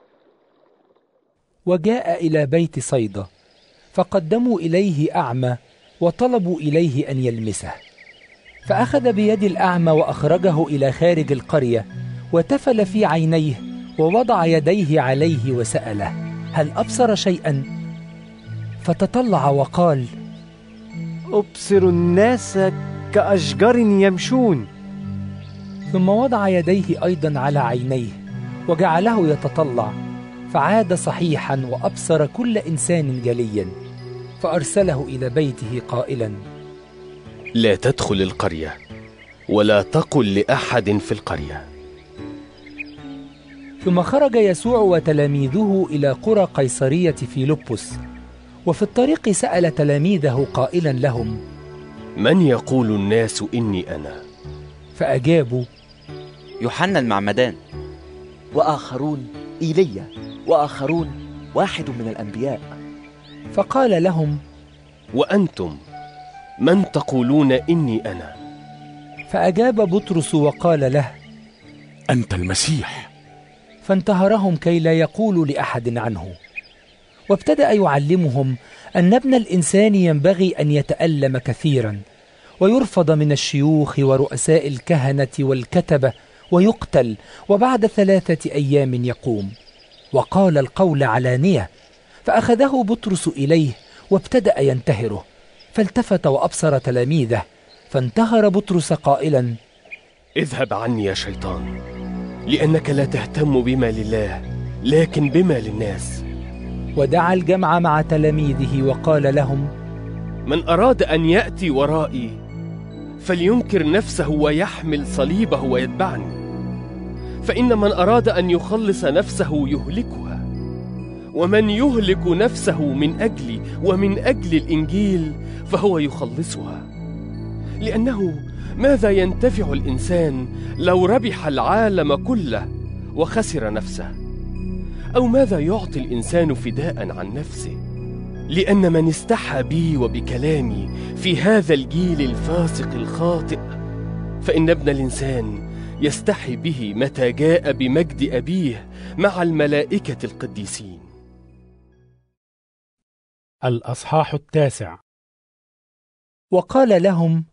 Speaker 2: وجاء إلى بيت صيدا، فقدموا إليه أعمى وطلبوا إليه أن يلمسه. فأخذ بيد الأعمى وأخرجه إلى خارج القرية، وتفل في عينيه ووضع يديه عليه وسأله: هل أبصر شيئا؟ فتطلع وقال:
Speaker 8: أبصر الناس كأشجار يمشون.
Speaker 2: ثم وضع يديه أيضا على عينيه وجعله يتطلع، فعاد صحيحا وأبصر كل إنسان جليا. فأرسله إلى بيته قائلا:
Speaker 4: لا تدخل القرية ولا تقل لأحد في القرية.
Speaker 2: ثم خرج يسوع وتلاميذه إلى قرى قيصرية فيلبس، وفي الطريق سأل تلاميذه قائلا لهم:
Speaker 4: من يقول الناس إني أنا؟
Speaker 2: فأجابوا:
Speaker 9: يوحنا المعمدان، وآخرون إيليا، وآخرون واحد من الأنبياء.
Speaker 2: فقال لهم:
Speaker 4: وأنتم من تقولون إني أنا؟
Speaker 2: فأجاب بطرس وقال له:
Speaker 14: أنت المسيح.
Speaker 2: فانتهرهم كي لا يقولوا لأحد عنه. وابتدأ يعلمهم أن ابن الإنسان ينبغي أن يتألم كثيرا ويرفض من الشيوخ ورؤساء الكهنة والكتبة ويقتل، وبعد ثلاثة أيام يقوم. وقال القول علانية. فأخذه بطرس إليه وابتدأ ينتهره، فالتفت وأبصر تلاميذه، فانتهر بطرس قائلا:
Speaker 4: اذهب عني يا شيطان، لأنك لا تهتم بما لله لكن بما للناس.
Speaker 2: ودعا الجمع مع تلاميذه وقال لهم:
Speaker 4: من أراد أن يأتي ورائي فلينكر نفسه ويحمل صليبه ويتبعني، فإن من أراد أن يخلص نفسه يهلكها، ومن يهلك نفسه من أجلي ومن أجل الإنجيل فهو يخلصها. لأنه ماذا ينتفع الإنسان لو ربح العالم كله وخسر نفسه؟ أو ماذا يعطي الإنسان فداء عن نفسه؟ لأن من استحى بي وبكلامي في هذا الجيل الفاسق الخاطئ، فإن ابن الإنسان يستحي به متى جاء بمجد أبيه مع الملائكة القديسين.
Speaker 1: الأصحاح التاسع.
Speaker 2: وقال لهم: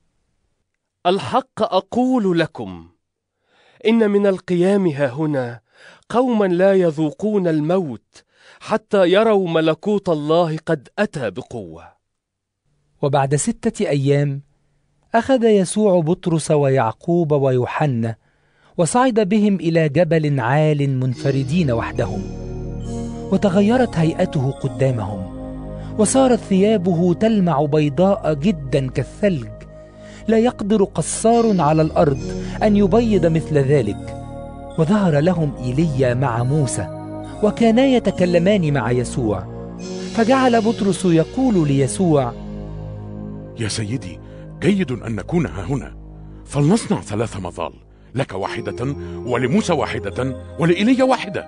Speaker 4: الحق أقول لكم إن من القيام هاهنا قوما لا يذوقون الموت حتى يروا ملكوت الله قد أتى بقوة.
Speaker 2: وبعد ستة أيام أخذ يسوع بطرس ويعقوب ويوحنا وصعد بهم إلى جبل عال منفردين وحدهم، وتغيرت هيئته قدامهم، وصارت ثيابه تلمع بيضاء جدا كالثلج، لا يقدر قصار على الأرض أن يبيض مثل ذلك. وظهر لهم إيليا مع موسى، وكانا يتكلمان مع يسوع. فجعل بطرس يقول ليسوع:
Speaker 14: يا سيدي، جيد أن نكون هنا، فلنصنع ثلاث مظال، لك واحدة ولموسى واحدة ولإيليا واحدة.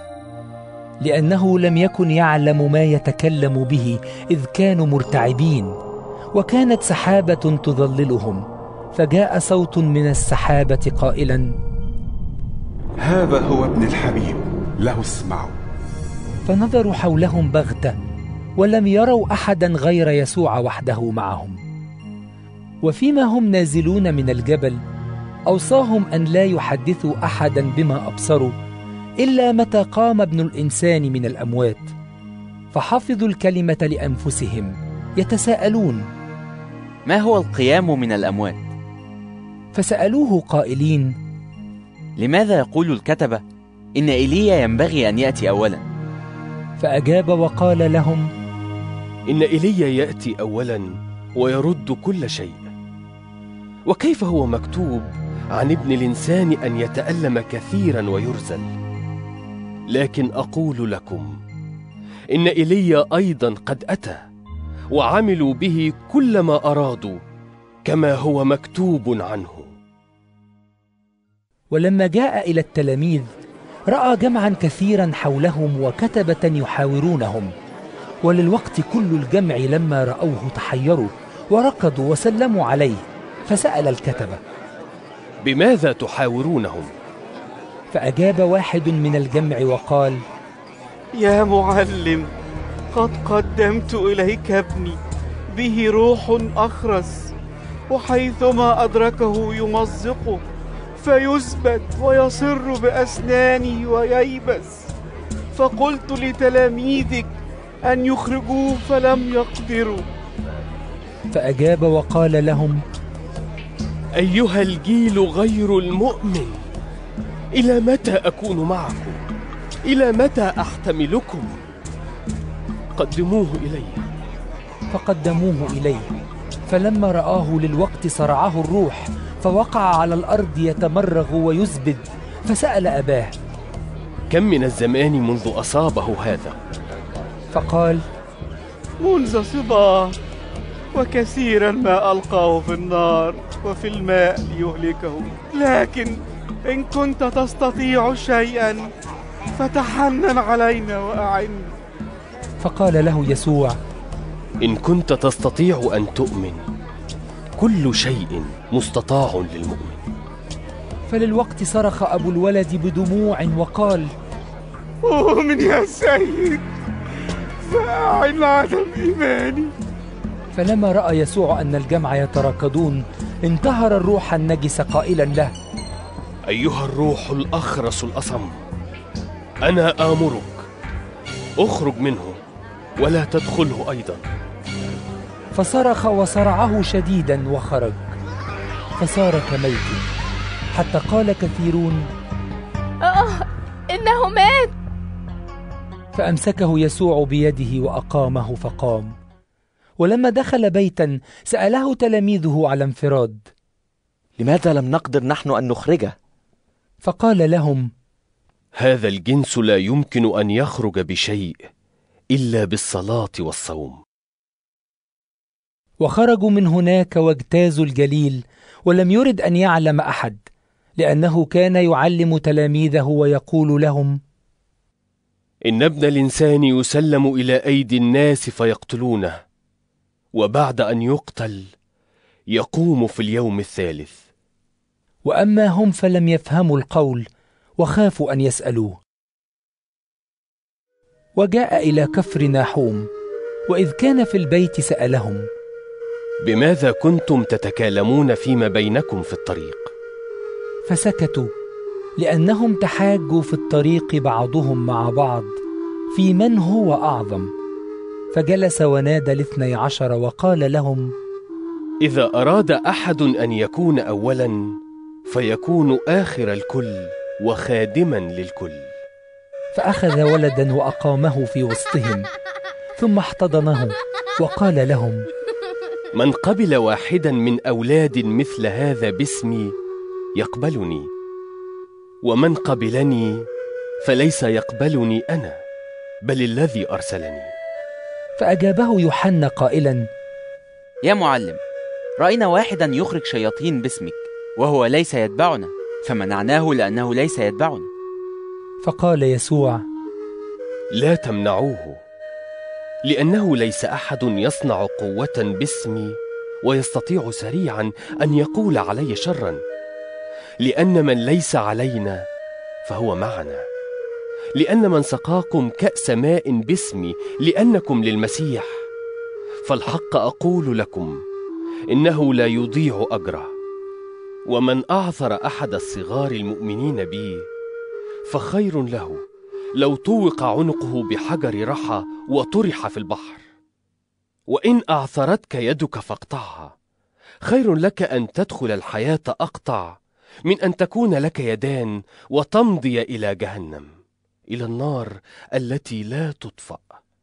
Speaker 2: لأنه لم يكن يعلم ما يتكلم به إذ كانوا مرتعبين، وكانت سحابة تظللهم. فجاء صوت من السحابة قائلا:
Speaker 5: هذا هو ابن الحبيب، له اسمعوا.
Speaker 2: فنظروا حولهم بغتة، ولم يروا أحدا غير يسوع وحده معهم. وفيما هم نازلون من الجبل أوصاهم أن لا يحدثوا أحدا بما أبصروا إلا متى قام ابن الإنسان من الأموات. فحفظوا الكلمة لأنفسهم يتساءلون:
Speaker 9: ما هو القيام من الأموات؟
Speaker 2: فسألوه قائلين:
Speaker 9: لماذا يقول الكتبة إن إيليا ينبغي أن يأتي أولا؟
Speaker 2: فأجاب وقال لهم:
Speaker 4: إن إيليا يأتي أولا ويرد كل شيء. وكيف هو مكتوب عن ابن الإنسان أن يتألم كثيرا ويرسل؟ لكن أقول لكم إن إيليا أيضا قد أتى وعملوا به كل ما أرادوا كما هو مكتوب عنه.
Speaker 2: ولما جاء إلى التلاميذ رأى جمعا كثيرا حولهم وكتبة يحاورونهم، وللوقت كل الجمع لما رأوه تحيروا وركضوا وسلموا عليه. فسأل الكتبة:
Speaker 4: بماذا تحاورونهم؟
Speaker 2: فأجاب واحد من الجمع وقال:
Speaker 20: يا معلم، قد قدمت إليك ابني به روح أخرس، وحيثما أدركه يمزقه فيثبت ويصر بأسنانه وييبس. فقلت لتلاميذك أن يخرجوه فلم يقدروا.
Speaker 2: فأجاب وقال لهم:
Speaker 4: أيها الجيل غير المؤمن، إلى متى أكون معكم؟ إلى متى أحتملكم؟ قدموه إلي.
Speaker 2: فقدموه إليه، فلما رآه للوقت صرعه الروح، فوقع على الأرض يتمرغ ويزبد. فسأل أباه:
Speaker 4: كم من الزمان منذ أصابه هذا؟
Speaker 20: فقال: منذ صباه، وكثيرا ما ألقاه في النار وفي الماء ليهلكه. لكن إن كنت تستطيع شيئا فتحنن علينا وأعنا.
Speaker 2: فقال له يسوع:
Speaker 4: إن كنت تستطيع أن تؤمن، كل شيء مستطاع للمؤمن.
Speaker 2: فللوقت صرخ أبو الولد بدموع وقال:
Speaker 20: أؤمن يا سيد، فأعن عدم إيماني.
Speaker 2: فلما رأى يسوع أن الجمع يتراكضون انتهر الروح النجس قائلا له:
Speaker 4: أيها الروح الأخرس الأصم، أنا آمرك اخرج منه ولا تدخله أيضا.
Speaker 2: فصرخ وصرعه شديدا وخرج، فصار كميت، حتى قال كثيرون:
Speaker 10: آه إنه مات.
Speaker 2: فأمسكه يسوع بيده وأقامه فقام. ولما دخل بيتا سأله تلاميذه على انفراد:
Speaker 9: لماذا لم نقدر نحن أن نخرجه؟
Speaker 2: فقال لهم:
Speaker 4: هذا الجنس لا يمكن أن يخرج بشيء إلا بالصلاة والصوم.
Speaker 2: وخرجوا من هناك واجتازوا الجليل، ولم يرد أن يعلم أحد، لأنه كان يعلم تلاميذه ويقول لهم:
Speaker 4: إن ابن الإنسان يسلم إلى أيدي الناس فيقتلونه، وبعد أن يقتل يقوم في اليوم الثالث.
Speaker 2: وأما هم فلم يفهموا القول وخافوا أن يسألوه. وجاء إلى كفر ناحوم، وإذ كان في البيت سألهم:
Speaker 4: بماذا كنتم تتكالمون فيما بينكم في الطريق؟
Speaker 2: فسكتوا، لأنهم تحاجوا في الطريق بعضهم مع بعض في من هو أعظم. فجلس ونادى الاثني عشر وقال لهم:
Speaker 4: إذا أراد أحد أن يكون أولا فيكون آخر الكل وخادما للكل.
Speaker 2: فأخذ ولدا وأقامه في وسطهم، ثم احتضنه وقال لهم:
Speaker 4: من قبل واحدا من أولاد مثل هذا باسمي يقبلني، ومن قبلني فليس يقبلني أنا بل الذي أرسلني.
Speaker 2: فأجابه يوحنا قائلا:
Speaker 21: يا معلم، رأينا واحدا يخرج شياطين باسمك وهو ليس يتبعنا، فمنعناه لأنه ليس يتبعنا.
Speaker 2: فقال يسوع:
Speaker 4: لا تمنعوه، لأنه ليس أحد يصنع قوة باسمي ويستطيع سريعا أن يقول علي شرا، لأن من ليس علينا فهو معنا. لأن من سقاكم كأس ماء باسمي لأنكم للمسيح، فالحق أقول لكم إنه لا يضيع أجره. ومن أعثر أحد الصغار المؤمنين بي فخير له لو طوق عنقه بحجر رحى وطرح في البحر. وإن أعثرتك يدك فاقطعها، خير لك أن تدخل الحياة أقطع من أن تكون لك يدان وتمضي إلى جهنم، إلى النار التي لا تطفأ،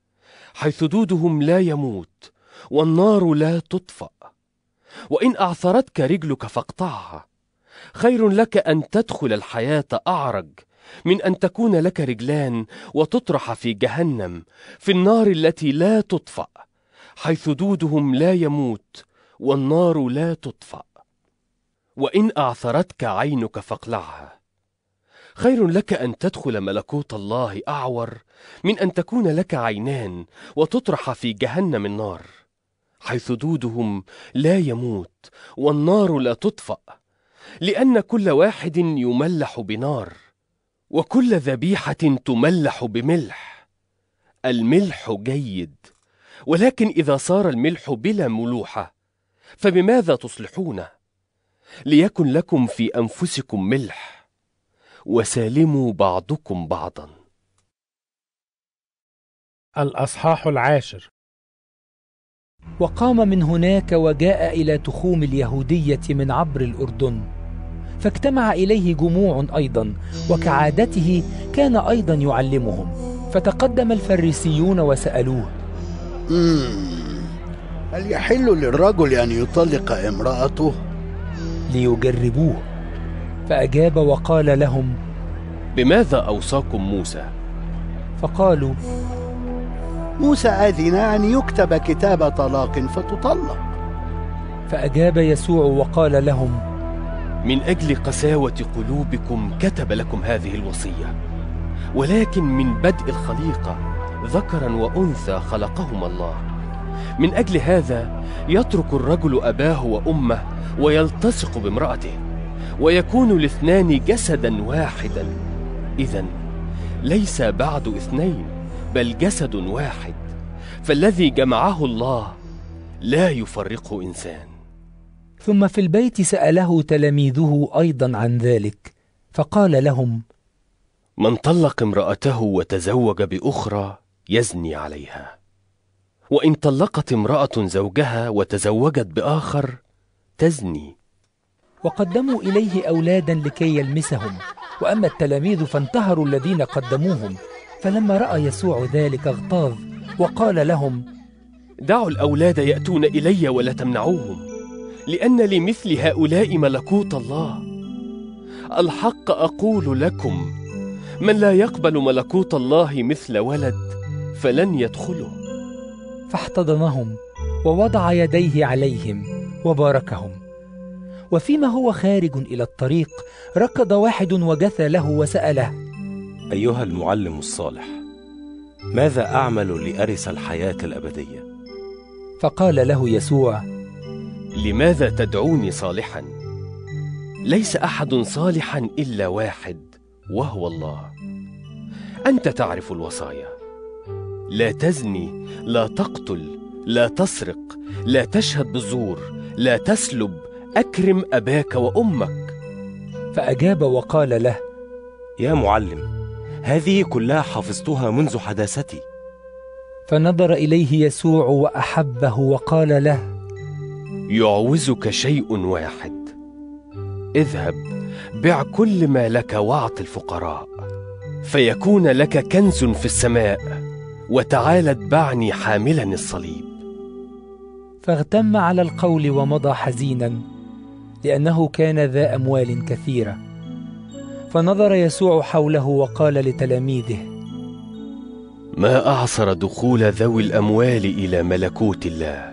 Speaker 4: حيث دودهم لا يموت والنار لا تطفأ. وإن أعثرتك رجلك فاقطعها، خير لك أن تدخل الحياة أعرج من أن تكون لك رجلان وتطرح في جهنم، في النار التي لا تطفأ، حيث دودهم لا يموت والنار لا تطفأ. وإن أعثرتك عينك فاقلعها، خير لك أن تدخل ملكوت الله أعور من أن تكون لك عينان وتطرح في جهنم النار، حيث دودهم لا يموت والنار لا تطفأ. لأن كل واحد يملح بنار، وكل ذبيحة تملح بملح. الملح جيد، ولكن إذا صار الملح بلا ملوحة فبماذا تصلحونه؟ ليكن لكم في أنفسكم ملح، وسالموا بعضكم بعضا.
Speaker 1: الأصحاح العاشر.
Speaker 2: وقام من هناك وجاء إلى تخوم اليهودية من عبر الأردن، فاجتمع إليه جموع أيضا، وكعادته كان أيضا يعلمهم. فتقدم الفريسيون وسألوه:
Speaker 22: مم. هل يحل للرجل أن يطلق امرأته؟
Speaker 2: ليجربوه. فأجاب وقال لهم:
Speaker 4: بماذا أوصاكم موسى؟
Speaker 2: فقالوا:
Speaker 22: موسى أذن أن يكتب كتاب طلاق فتطلق.
Speaker 2: فأجاب يسوع وقال لهم:
Speaker 4: من أجل قساوة قلوبكم كتب لكم هذه الوصية، ولكن من بدء الخليقة ذكرا وأنثى خلقهما الله. من أجل هذا يترك الرجل أباه وأمه ويلتصق بامرأته، ويكون الاثنان جسدا واحدا. إذن ليس بعد اثنين، بل جسد واحد. فالذي جمعه الله لا يفرقه إنسان.
Speaker 2: ثم في البيت سأله تلاميذه أيضا عن ذلك، فقال لهم:
Speaker 4: من طلق امرأته وتزوج بأخرى يزني عليها، وإن طلقت امرأة زوجها وتزوجت بآخر تزني.
Speaker 2: وقدموا إليه أولادا لكي يلمسهم، وأما التلاميذ فانتهروا الذين قدموهم. فلما رأى يسوع ذلك اغتاظ وقال لهم:
Speaker 4: دعوا الأولاد يأتون إلي ولا تمنعوهم، لأن لمثل هؤلاء ملكوت الله. الحق أقول لكم، من لا يقبل ملكوت الله مثل ولد فلن يدخله.
Speaker 2: فاحتضنهم ووضع يديه عليهم وباركهم. وفيما هو خارج إلى الطريق ركض واحد وجثى له وسأله:
Speaker 11: أيها المعلم الصالح، ماذا أعمل لأرث الحياة الأبدية؟
Speaker 2: فقال له يسوع:
Speaker 4: لماذا تدعوني صالحا؟ ليس أحد صالحا إلا واحد، وهو الله. أنت تعرف الوصايا: لا تزني، لا تقتل، لا تسرق، لا تشهد بالزور، لا تسلب، أكرم أباك وأمك.
Speaker 2: فأجاب وقال له:
Speaker 11: يا معلم، هذه كلها حفظتها منذ حداثتي.
Speaker 2: فنظر إليه يسوع وأحبه وقال له:
Speaker 4: يعوزك شيء واحد. اذهب بع كل ما لك واعط الفقراء، فيكون لك كنز في السماء، وتعال اتبعني حاملا الصليب.
Speaker 2: فاغتم على القول ومضى حزينا، لأنه كان ذا أموال كثيرة. فنظر يسوع حوله وقال لتلاميذه:
Speaker 4: ما أعصر دخول ذوي الأموال إلى ملكوت الله.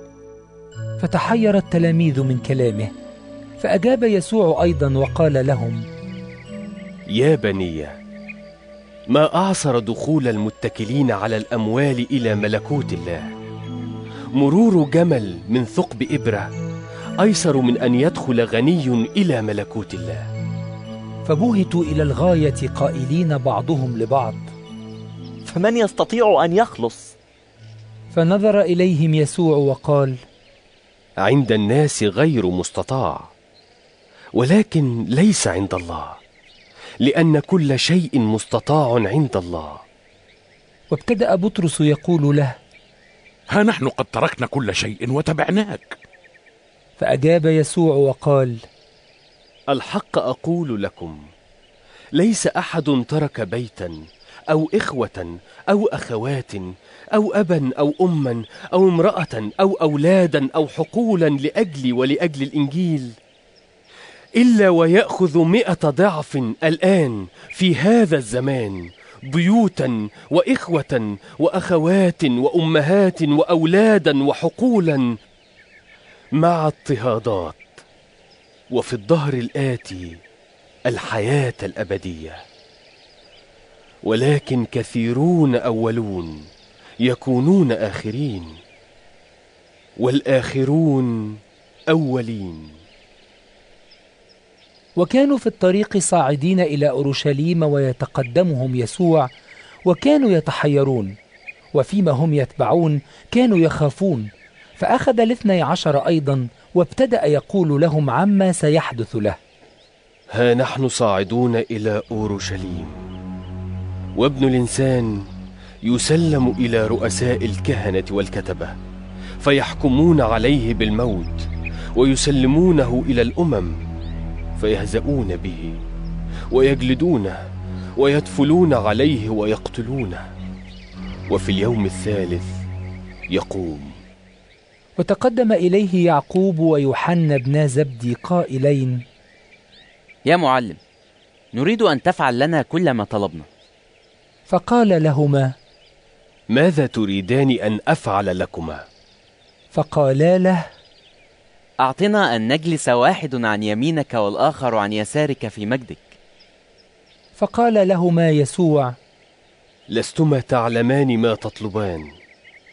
Speaker 2: فتحير التلاميذ من كلامه. فأجاب يسوع أيضا وقال لهم:
Speaker 4: يا بني، ما أعصر دخول المتكلين على الأموال إلى ملكوت الله. مرور جمل من ثقب إبرة أيسر من أن يدخل غني إلى ملكوت الله.
Speaker 2: فبهتوا إلى الغاية قائلين بعضهم لبعض:
Speaker 9: فمن يستطيع أن يخلص؟
Speaker 2: فنظر إليهم يسوع وقال:
Speaker 4: عند الناس غير مستطاع، ولكن ليس عند الله، لأن كل شيء مستطاع عند الله.
Speaker 2: وابتدأ بطرس يقول له:
Speaker 14: ها نحن قد تركنا كل شيء وتبعناك.
Speaker 2: فأجاب يسوع وقال:
Speaker 4: الحق أقول لكم، ليس أحد ترك بيتا أو إخوة أو أخوات أو أبا أو أما أو امرأة أو أولادا أو حقولا لأجلي ولأجل الإنجيل إلا ويأخذ مئة ضعف الآن في هذا الزمان بيوتا وإخوة وأخوات وأمهات وأولادا وحقولا مع اضطهادات، وفي الدهر الآتي الحياة الأبدية. ولكن كثيرون أولون يكونون آخرين، والآخرون أولين.
Speaker 2: وكانوا في الطريق صاعدين إلى أورشليم ويتقدمهم يسوع، وكانوا يتحيرون، وفيما هم يتبعون كانوا يخافون. فأخذ الاثني عشر أيضا وابتدأ يقول لهم عما سيحدث له:
Speaker 4: ها نحن صاعدون إلى أورشليم، وابن الإنسان يسلم إلى رؤساء الكهنة والكتبة، فيحكمون عليه بالموت ويسلمونه إلى الأمم، فيهزؤون به ويجلدونه ويدفلون عليه ويقتلونه، وفي اليوم الثالث يقوم.
Speaker 2: وتقدم إليه يعقوب ويوحنا ابنا زبدي قائلين:
Speaker 21: يا معلم، نريد أن تفعل لنا كل ما طلبنا.
Speaker 2: فقال لهما:
Speaker 4: ماذا تريدان أن أفعل لكما؟
Speaker 2: فقالا له:
Speaker 21: أعطنا أن نجلس واحد عن يمينك والآخر عن يسارك في مجدك.
Speaker 2: فقال لهما يسوع:
Speaker 4: لستما تعلمان ما تطلبان.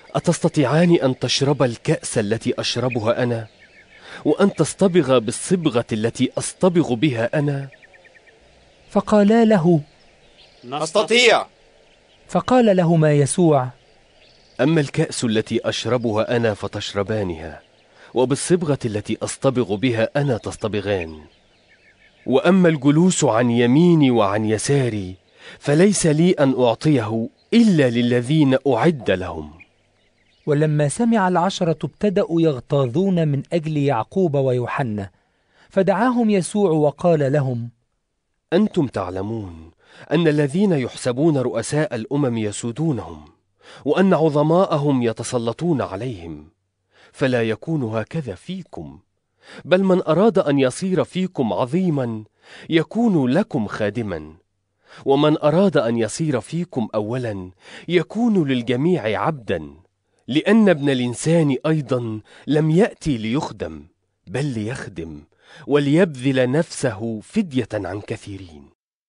Speaker 4: أتستطيعان أن تشرب الكأس التي أشربها أنا وأن تصطبغ بالصبغة التي أصطبغ بها أنا؟
Speaker 2: فقالا له:
Speaker 3: نستطيع.
Speaker 2: فقال لهما يسوع:
Speaker 4: أما الكأس التي أشربها أنا فتشربانها، وبالصبغة التي أصطبغ بها أنا تصطبغان. وأما الجلوس عن يميني وعن يساري فليس لي أن أعطيه إلا للذين أعد لهم.
Speaker 2: ولما سمع العشرة ابتدأوا يغتاظون من أجل يعقوب ويوحنا، فدعاهم يسوع وقال لهم:
Speaker 4: أنتم تعلمون أن الذين يحسبون رؤساء الأمم يسودونهم، وأن عظماءهم يتسلطون عليهم، فلا يكون هكذا فيكم، بل من أراد أن يصير فيكم عظيما يكون لكم خادما، ومن أراد أن يصير فيكم أولا يكون للجميع عبدا، لأن ابن الإنسان أيضا لم يأتي ليخدم بل ليخدم وليبذل نفسه فدية عن كثيرين.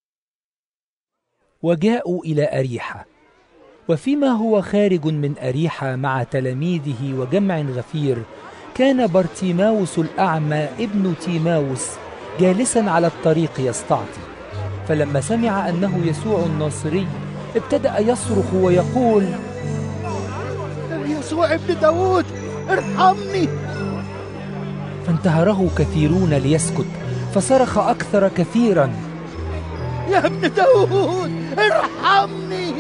Speaker 2: وجاءوا إلى أريحة، وفيما هو خارج من أريحة مع تلاميذه وجمع غفير، كان بارتيماوس الأعمى ابن تيماوس جالسا على الطريق يستعطي. فلما سمع أنه يسوع الناصري ابتدأ يصرخ ويقول:
Speaker 22: يسوع ابن داود ارحمني.
Speaker 2: فانتهره كثيرون ليسكت، فصرخ أكثر كثيرا:
Speaker 22: يا ابن داود ارحمني.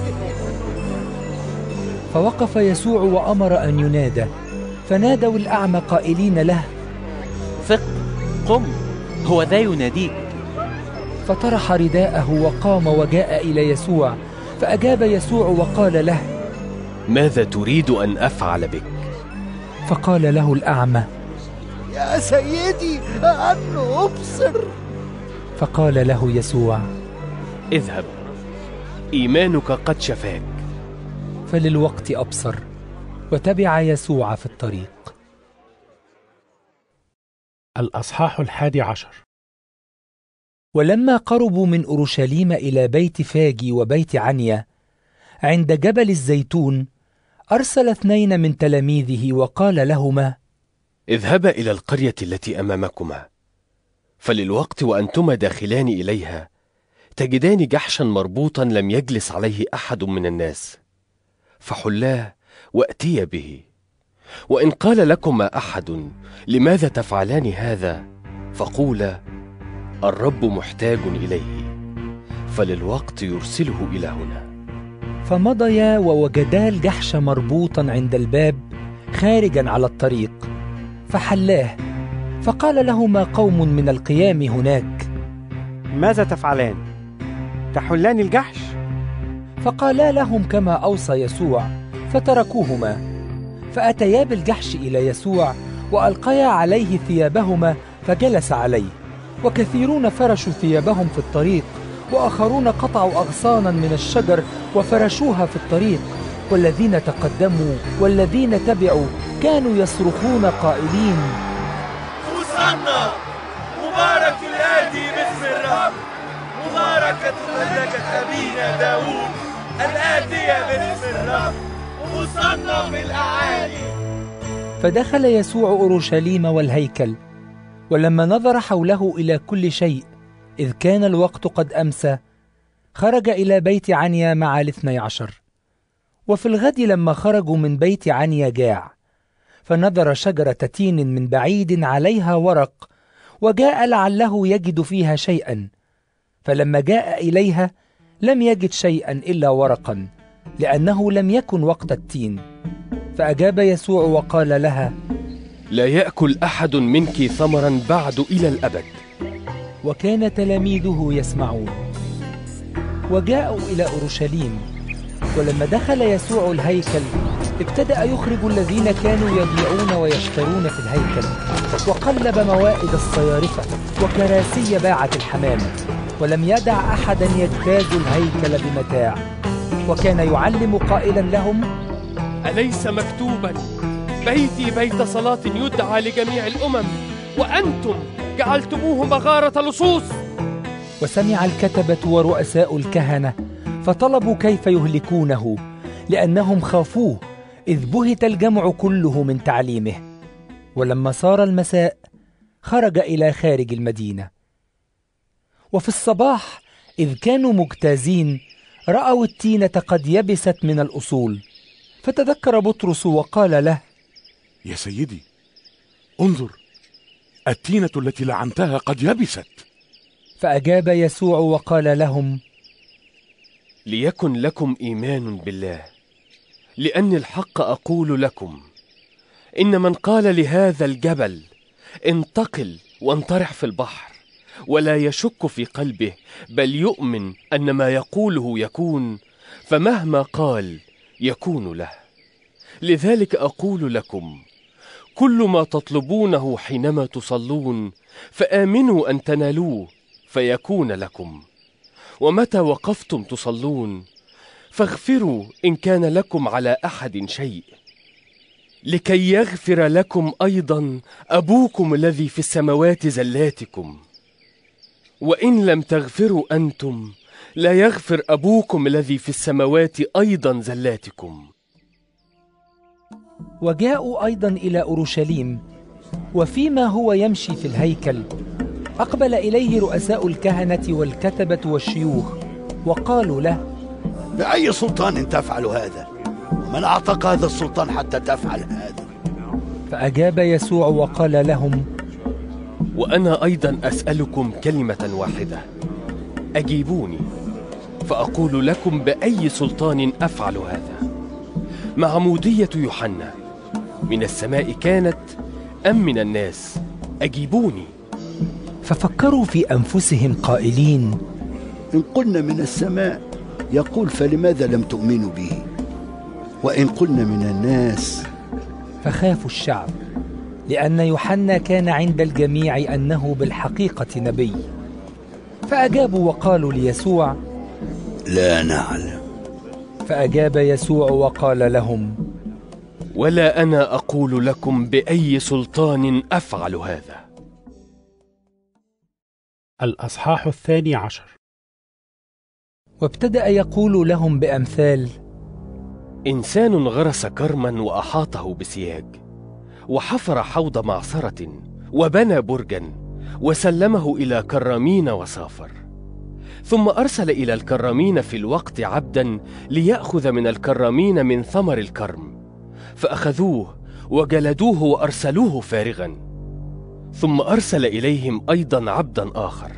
Speaker 2: فوقف يسوع وأمر أن ينادى، فنادوا الأعمى قائلين له:
Speaker 21: ثق، قم، هو ذا يناديك.
Speaker 2: فطرح رداءه وقام وجاء إلى يسوع، فأجاب يسوع وقال له:
Speaker 4: ماذا تريد أن أفعل بك؟
Speaker 2: فقال له الأعمى:
Speaker 22: يا سيدي أن أبصر.
Speaker 2: فقال له يسوع:
Speaker 4: اذهب، إيمانك قد شفاك.
Speaker 2: فللوقت أبصر، وتبع يسوع في الطريق.
Speaker 1: الأصحاح الحادي عشر.
Speaker 2: ولما قربوا من أورشليم إلى بيت فاجي وبيت عنيا عند جبل الزيتون، أرسل اثنين من تلاميذه وقال لهما:
Speaker 4: اذهبا إلى القرية التي أمامكما، فللوقت وأنتما داخلان إليها تجدان جحشا مربوطا لم يجلس عليه أحد من الناس، فحلاه وأتي به. وإن قال لكما أحد: لماذا تفعلان هذا؟ فقولا: الرب محتاج إليه، فللوقت يرسله إلى هنا.
Speaker 2: فمضيا ووجدا الجحش مربوطا عند الباب خارجا على الطريق، فحلاه. فقال لهما قوم من القيام هناك:
Speaker 8: ماذا تفعلان؟ تحلان الجحش؟
Speaker 2: فقالا لهم كما أوصى يسوع، فتركوهما. فأتيا بالجحش إلى يسوع وألقيا عليه ثيابهما، فجلس عليه. وكثيرون فرشوا ثيابهم في الطريق، وآخرون قطعوا أغصانا من الشجر وفرشوها في الطريق. والذين تقدموا والذين تبعوا كانوا يصرخون قائلين:
Speaker 3: هوسانا، مبارك الآتي باسم الرب، مباركة مملكة أبينا داود الآتية باسم الرب، هوسانا في الأعالي.
Speaker 2: فدخل يسوع أورشليم والهيكل، ولما نظر حوله إلى كل شيء، إذ كان الوقت قد أمسى، خرج إلى بيت عنيا مع الاثني عشر. وفي الغد لما خرجوا من بيت عنيا جاع، فنظر شجرة تين من بعيد عليها ورق، وجاء لعله يجد فيها شيئا. فلما جاء إليها لم يجد شيئا إلا ورقا، لأنه لم يكن وقت التين. فأجاب يسوع وقال لها:
Speaker 4: لا يأكل أحد منك ثمرا بعد إلى الأبد.
Speaker 2: وكان تلاميذه يسمعون. وجاءوا إلى أورشليم، ولما دخل يسوع الهيكل ابتدأ يخرج الذين كانوا يبيعون ويشترون في الهيكل، وقلب موائد الصيارفة وكراسي باعة الحمام، ولم يدع أحدا يجتاز الهيكل بمتاع. وكان يعلم قائلا لهم:
Speaker 12: أليس مكتوبا: بيتي بيت صلاة يدعى لجميع الأمم، وأنتم جعلتموه مغارة لصوص؟
Speaker 2: وسمع الكتبة ورؤساء الكهنة، فطلبوا كيف يهلكونه، لأنهم خافوه، إذ بهت الجمع كله من تعليمه. ولما صار المساء خرج إلى خارج المدينة. وفي الصباح إذ كانوا مجتازين رأوا التينة قد يبست من الأصول، فتذكر بطرس وقال له:
Speaker 14: يا سيدي، انظر، التينة التي لعنتها قد يبست.
Speaker 2: فأجاب يسوع وقال لهم:
Speaker 4: ليكن لكم إيمان بالله، لأن الحق أقول لكم إن من قال لهذا الجبل انتقل وانطرح في البحر ولا يشك في قلبه بل يؤمن أن ما يقوله يكون، فمهما قال يكون له. لذلك أقول لكم كل ما تطلبونه حينما تصلون فآمنوا أن تنالوه فيكون لكم. ومتى وقفتم تصلون فاغفروا إن كان لكم على أحد شيء، لكي يغفر لكم أيضا أبوكم الذي في السماوات زلاتكم. وإن لم تغفروا أنتم لا يغفر أبوكم الذي في السماوات أيضا زلاتكم.
Speaker 2: وجاءوا أيضا إلى أورشليم، وفيما هو يمشي في الهيكل أقبل إليه رؤساء الكهنة والكتبة والشيوخ وقالوا له:
Speaker 22: بأي سلطان تفعل هذا؟ من أعطاك هذا السلطان حتى تفعل هذا؟
Speaker 2: فأجاب يسوع وقال لهم:
Speaker 4: وأنا أيضا أسألكم كلمة واحدة، أجيبوني فأقول لكم بأي سلطان أفعل هذا. معمودية يوحنا من السماء كانت أم من الناس؟ أجيبوني.
Speaker 2: ففكروا في أنفسهم قائلين:
Speaker 22: إن قلنا من السماء يقول فلماذا لم تؤمنوا به؟ وإن قلنا من الناس.
Speaker 2: فخافوا الشعب، لأن يوحنا كان عند الجميع أنه بالحقيقة نبي. فأجابوا وقالوا ليسوع:
Speaker 22: لا نعلم.
Speaker 2: فأجاب يسوع وقال لهم:
Speaker 4: ولا أنا أقول لكم بأي سلطان أفعل هذا.
Speaker 1: الأصحاح الثاني عشر.
Speaker 2: وابتدأ يقول لهم بأمثال:
Speaker 4: إنسان غرس كرما وأحاطه بسياج، وحفر حوض معصرة، وبنى برجا، وسلمه إلى كرامين وسافر. ثم أرسل إلى الكرامين في الوقت عبدا ليأخذ من الكرامين من ثمر الكرم، فأخذوه وجلدوه وأرسلوه فارغا. ثم أرسل إليهم أيضا عبدا آخر،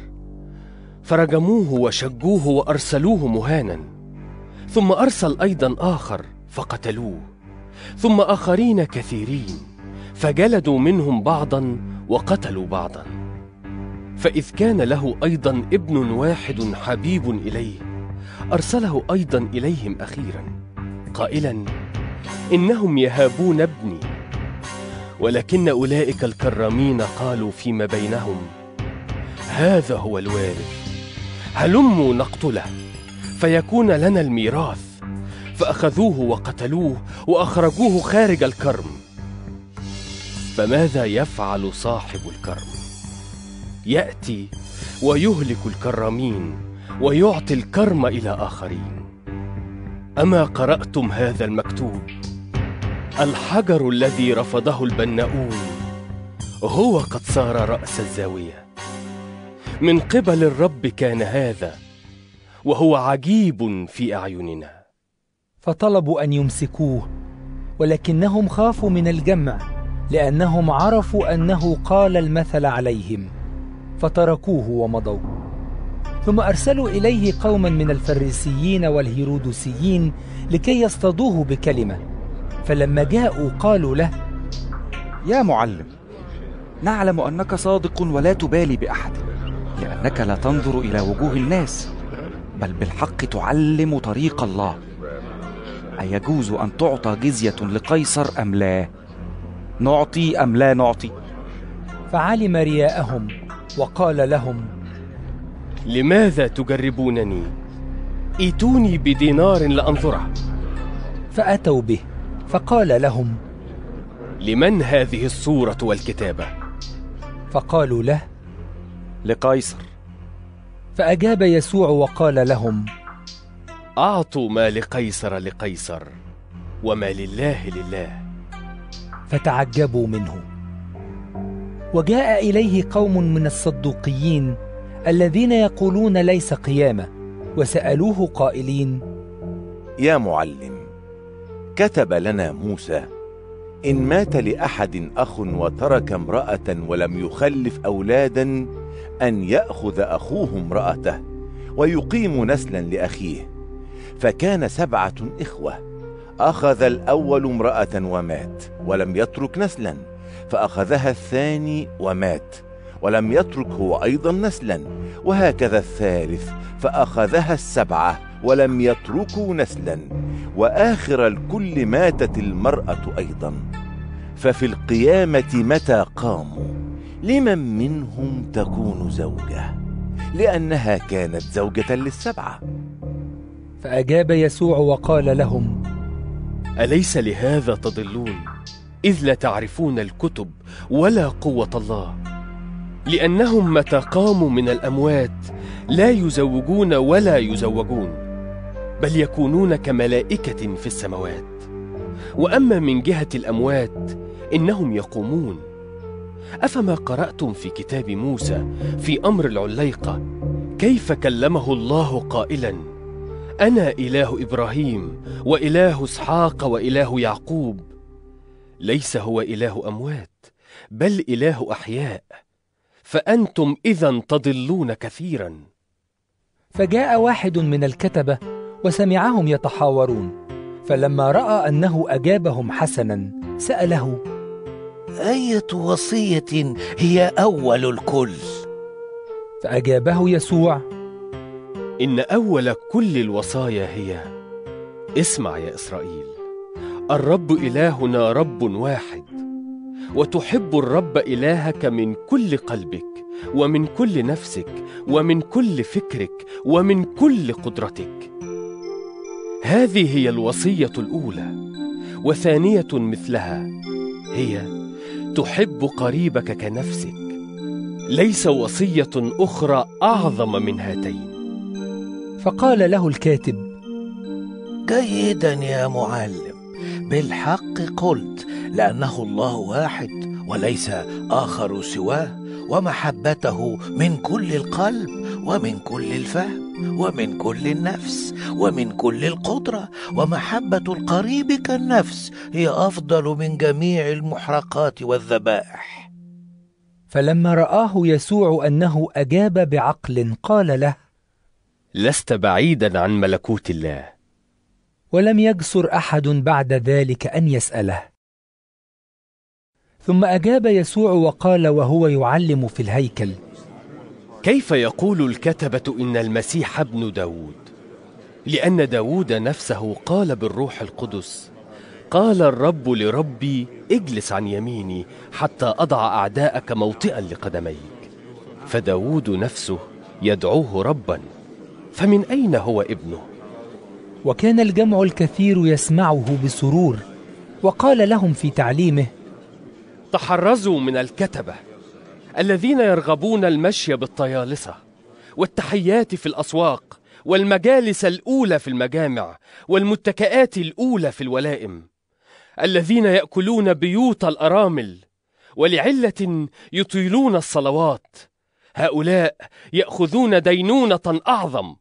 Speaker 4: فرجموه وشجوه وأرسلوه مهانا. ثم أرسل أيضا آخر فقتلوه. ثم آخرين كثيرين فجلدوا منهم بعضا وقتلوا بعضا. فإذ كان له أيضا ابن واحد حبيب إليه أرسله أيضا إليهم أخيرا قائلا: إنهم يهابون ابني. ولكن أولئك الكرامين قالوا فيما بينهم: هذا هو الوارث، هلموا نقتله فيكون لنا الميراث. فأخذوه وقتلوه وأخرجوه خارج الكرم. فماذا يفعل صاحب الكرم؟ يأتي ويهلك الكرامين ويعطي الكرم إلى آخرين. أما قرأتم هذا المكتوب؟ الحجر الذي رفضه البناؤون هو قد صار رأس الزاوية. من قبل الرب كان هذا، وهو عجيب في أعيننا.
Speaker 2: فطلبوا أن يمسكوه، ولكنهم خافوا من الجمع، لأنهم عرفوا أنه قال المثل عليهم، فتركوه ومضوا. ثم أرسلوا إليه قوما من الفريسيين والهيرودوسيين لكي يصطادوه بكلمة. فلما جاءوا قالوا له:
Speaker 15: يا معلم، نعلم أنك صادق ولا تبالي بأحد، لأنك لا تنظر إلى وجوه الناس بل بالحق تعلم طريق الله. أيجوز أن تعطى جزية لقيصر أم لا؟ نعطي أم لا نعطي؟
Speaker 2: فعلم رياءهم وقال لهم:
Speaker 4: لماذا تجربونني؟ ائتوني بدينار لأنظره.
Speaker 2: فأتوا به، فقال لهم:
Speaker 4: لمن هذه الصورة والكتابة؟
Speaker 2: فقالوا له:
Speaker 15: لقيصر.
Speaker 2: فأجاب يسوع وقال لهم:
Speaker 4: أعطوا ما لقيصر لقيصر، وما لله لله.
Speaker 2: فتعجبوا منه. وجاء إليه قوم من الصدوقيين الذين يقولون ليس قيامة، وسألوه قائلين:
Speaker 6: يا معلم، كتب لنا موسى: إن مات لأحد أخ وترك امرأة ولم يخلف أولادا أن يأخذ أخوه امرأته ويقيم نسلا لأخيه. فكان سبعة إخوة، أخذ الأول امرأة ومات ولم يترك نسلا، فأخذها الثاني ومات ولم يترك هو أيضا نسلا، وهكذا الثالث، فأخذها السبعة ولم يتركوا نسلا، وآخر الكل ماتت المرأة أيضا. ففي القيامة متى قاموا لمن منهم تكون زوجة؟ لأنها كانت زوجة للسبعة.
Speaker 2: فأجاب يسوع وقال لهم:
Speaker 4: أليس لهذا تضلون إذ لا تعرفون الكتب ولا قوة الله؟ لأنهم متى قاموا من الأموات لا يزوجون ولا يزوجون، بل يكونون كملائكة في السماوات. وأما من جهة الأموات إنهم يقومون. أفما قرأتم في كتاب موسى في أمر العليقة كيف كلمه الله قائلا: أنا إله إبراهيم وإله إسحاق وإله يعقوب؟ ليس هو إله أموات بل إله أحياء، فأنتم إذن تضلون كثيرا.
Speaker 2: فجاء واحد من الكتبة وسمعهم يتحاورون، فلما رأى أنه أجابهم حسنا سأله:
Speaker 7: أية وصية هي أول الكل؟
Speaker 2: فأجابه يسوع:
Speaker 4: إن أول كل الوصايا هي: اسمع يا إسرائيل، الرب إلهنا رب واحد، وتحب الرب إلهك من كل قلبك ومن كل نفسك ومن كل فكرك ومن كل قدرتك. هذه هي الوصية الأولى. وثانية مثلها هي: تحب قريبك كنفسك. ليس وصية أخرى أعظم من هاتين.
Speaker 2: فقال له الكاتب:
Speaker 7: جيدا يا معلم، بالحق قلت، لأنه الله واحد وليس آخر سواه، ومحبته من كل القلب ومن كل الفهم ومن كل النفس ومن كل القدرة، ومحبة القريب كالنفس هي أفضل من جميع المحرقات والذبائح.
Speaker 2: فلما رآه يسوع أنه أجاب بعقل قال له:
Speaker 4: لست بعيدا عن ملكوت الله.
Speaker 2: ولم يجسر أحد بعد ذلك أن يسأله. ثم أجاب يسوع وقال وهو يعلم في الهيكل:
Speaker 4: كيف يقول الكتبة إن المسيح ابن داود؟ لأن داود نفسه قال بالروح القدس: قال الرب لربي اجلس عن يميني حتى أضع أعداءك موطئا لقدميك. فداود نفسه يدعوه ربا، فمن أين هو ابنه؟
Speaker 2: وكان الجمع الكثير يسمعه بسرور، وقال لهم في تعليمه:
Speaker 12: تحرزوا من الكتبة الذين يرغبون المشي بالطيالسة والتحيات في الأسواق والمجالس الأولى في المجامع والمتكئات الأولى في الولائم، الذين يأكلون بيوت الأرامل، ولعلة يطيلون الصلوات. هؤلاء يأخذون دينونة أعظم.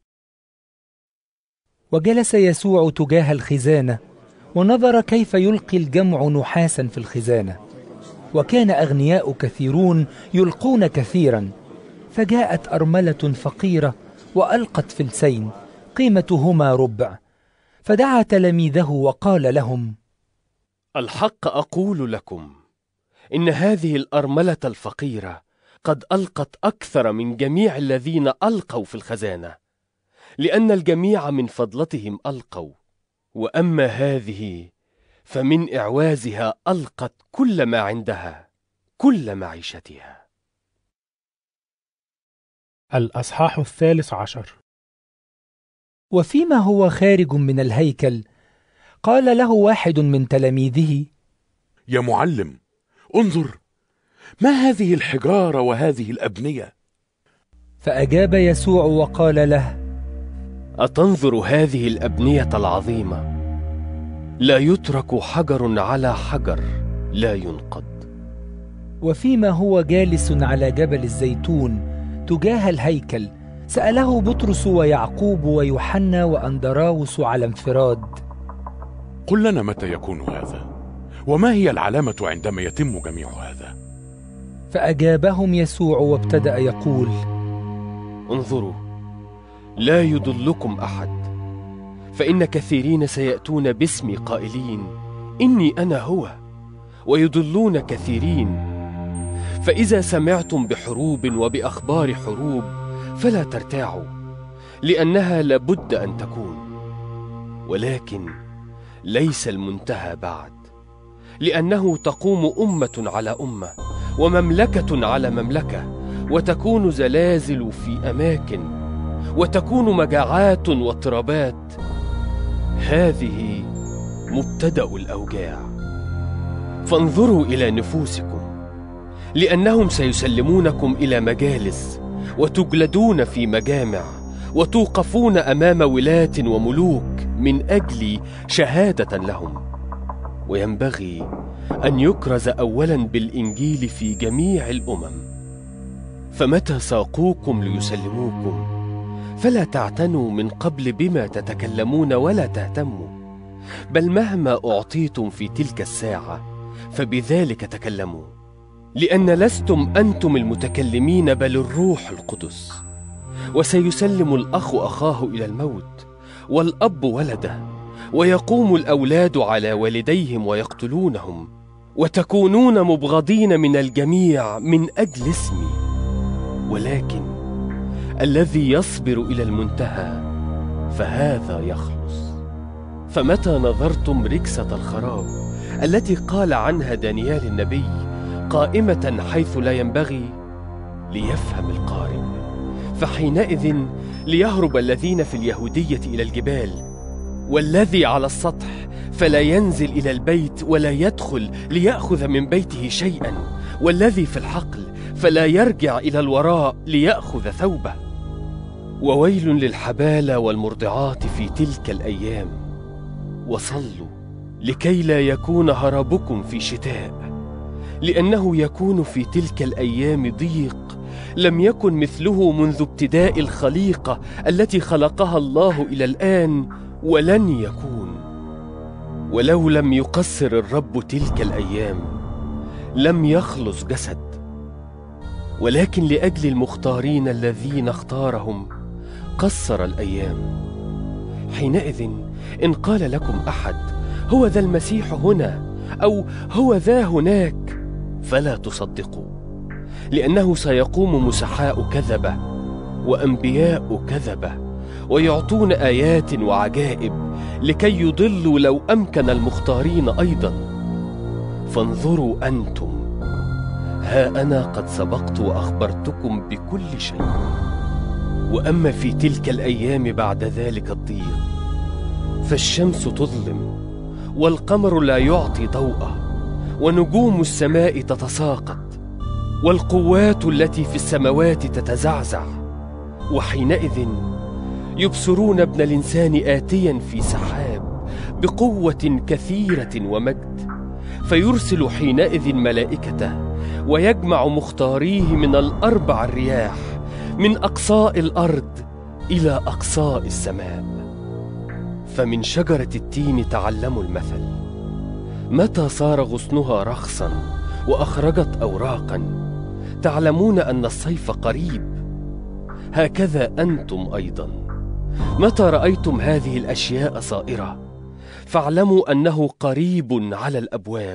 Speaker 2: وجلس يسوع تجاه الخزانة ونظر كيف يلقي الجمع نحاسا في الخزانة، وكان أغنياء كثيرون يلقون كثيرا. فجاءت أرملة فقيرة وألقت فلسين قيمتهما ربع، فدعا تلاميذه وقال لهم:
Speaker 4: الحق أقول لكم إن هذه الأرملة الفقيرة قد ألقت أكثر من جميع الذين ألقوا في الخزانة، لأن الجميع من فضلتهم ألقوا، وأما هذه فمن إعوازها ألقت كل ما عندها، كل معيشتها.
Speaker 1: الأصحاح الثالث عشر.
Speaker 2: وفيما هو خارج من الهيكل قال له واحد من تلاميذه:
Speaker 14: يا معلم، انظر، ما هذه الحجارة وهذه الأبنية؟
Speaker 2: فأجاب يسوع وقال له:
Speaker 4: أتنظر هذه الأبنية العظيمة؟
Speaker 12: لا يترك حجر على حجر لا ينقض.
Speaker 2: وفيما هو جالس على جبل الزيتون تجاه الهيكل سأله بطرس ويعقوب ويوحنا وأندراوس على انفراد:
Speaker 14: قل لنا متى يكون هذا؟ وما هي العلامة عندما يتم جميع هذا؟
Speaker 2: فأجابهم يسوع وابتدأ يقول:
Speaker 12: انظروا، لا يضلكم أحد، فإن كثيرين سيأتون باسمي قائلين إني أنا هو، ويضلون كثيرين. فإذا سمعتم بحروب وبأخبار حروب فلا ترتاعوا، لأنها لابد أن تكون، ولكن ليس المنتهى بعد، لأنه تقوم أمة على أمة ومملكة على مملكة، وتكون زلازل في أماكن، وتكون مجاعات واضطرابات. هذه مبتدأ الأوجاع. فانظروا إلى نفوسكم، لأنهم سيسلمونكم إلى مجالس، وتجلدون في مجامع، وتوقفون أمام ولاة وملوك من أجل شهادة لهم. وينبغي أن يكرز أولا بالإنجيل في جميع الأمم. فمتى ساقوكم ليسلموكم فلا تعتنوا من قبل بما تتكلمون ولا تهتموا، بل مهما أعطيتم في تلك الساعة فبذلك تكلموا، لأن لستم أنتم المتكلمين بل الروح القدس. وسيسلم الأخ أخاه إلى الموت، والأب ولده، ويقوم الأولاد على والديهم ويقتلونهم، وتكونون مبغضين من الجميع من أجل اسمي، ولكن الذي يصبر إلى المنتهى فهذا يخلص. فمتى نظرتم ركسة الخراب التي قال عنها دانيال النبي قائمة حيث لا ينبغي، ليفهم القارئ، فحينئذ ليهرب الذين في اليهودية إلى الجبال، والذي على السطح فلا ينزل إلى البيت ولا يدخل ليأخذ من بيته شيئا، والذي في الحقل فلا يرجع إلى الوراء ليأخذ ثوبه. وويل للحبالة والمرضعات في تلك الأيام. وصلوا لكي لا يكون هربكم في شتاء، لأنه يكون في تلك الأيام ضيق لم يكن مثله منذ ابتداء الخليقة التي خلقها الله إلى الآن، ولن يكون. ولو لم يقصر الرب تلك الأيام لم يخلص جسد، ولكن لأجل المختارين الذين اختارهم قصر الأيام. حينئذ إن قال لكم أحد هو ذا المسيح هنا أو هو ذا هناك فلا تصدقوا، لأنه سيقوم مسحاء كذبة وأنبياء كذبة ويعطون آيات وعجائب لكي يضلوا لو أمكن المختارين أيضا. فانظروا أنتم، ها أنا قد سبقت وأخبرتكم بكل شيء. وأما في تلك الأيام بعد ذلك الضيق فالشمس تظلم والقمر لا يعطي ضوءه ونجوم السماء تتساقط والقوات التي في السماوات تتزعزع. وحينئذ يبصرون ابن الإنسان آتيا في سحاب بقوة كثيرة ومجد، فيرسل حينئذ ملائكته ويجمع مختاريه من الأربع الرياح من أقصاء الأرض إلى أقصاء السماء. فمن شجرة التين تعلموا المثل، متى صار غصنها رخصا وأخرجت أوراقا تعلمون أن الصيف قريب. هكذا أنتم أيضا متى رأيتم هذه الأشياء صائرة فاعلموا أنه قريب على الأبواب.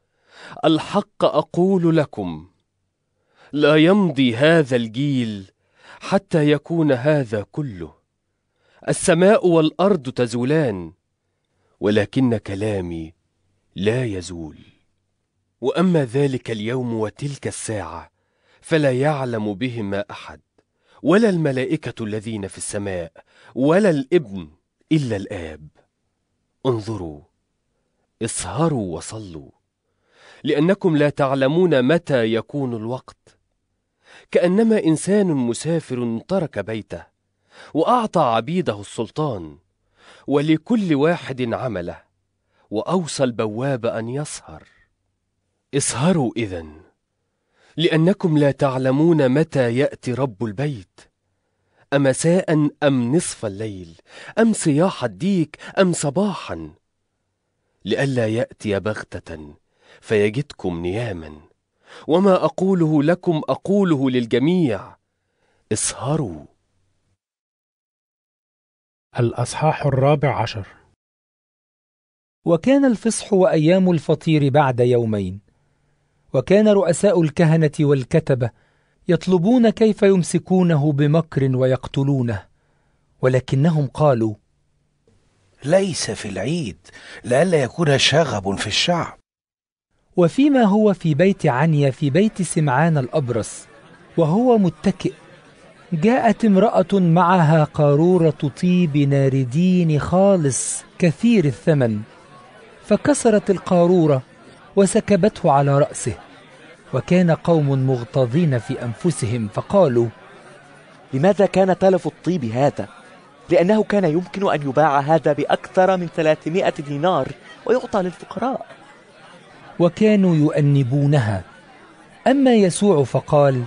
Speaker 12: الحق أقول لكم، لا يمضي هذا الجيل حتى يكون هذا كله. السماء والأرض تزولان، ولكن كلامي لا يزول. وأما ذلك اليوم وتلك الساعة فلا يعلم بهما أحد، ولا الملائكة الذين في السماء ولا الابن إلا الآب. انظروا، اسهروا وصلوا، لأنكم لا تعلمون متى يكون الوقت. كأنما إنسان مسافر ترك بيته وأعطى عبيده السلطان ولكل واحد عمله،
Speaker 4: وأوصى البواب أن يسهر. اسهروا إذن، لأنكم لا تعلمون متى يأتي رب البيت، أمساء أم نصف الليل أم صياح الديك أم صباحا، لئلا يأتي بغتة فيجدكم نياما. وما أقوله لكم أقوله للجميع، اسهروا.
Speaker 1: الأصحاح الرابع عشر.
Speaker 2: وكان الفصح وأيام الفطير بعد يومين، وكان رؤساء الكهنة والكتبة يطلبون كيف يمسكونه بمكر ويقتلونه، ولكنهم قالوا:
Speaker 7: ليس في العيد، لئلا يكون شغب في الشعب.
Speaker 2: وفيما هو في بيت عنيا في بيت سمعان الأبرص وهو متكئ، جاءت امرأة معها قارورة طيب ناردين خالص كثير الثمن، فكسرت القارورة وسكبته على رأسه. وكان قوم مغتاظين في أنفسهم فقالوا:
Speaker 9: لماذا كان تلف الطيب هذا؟ لأنه كان يمكن أن يباع هذا بأكثر من ثلاثمائة دينار ويعطى للفقراء.
Speaker 2: وكانوا يؤنبونها. أما يسوع فقال: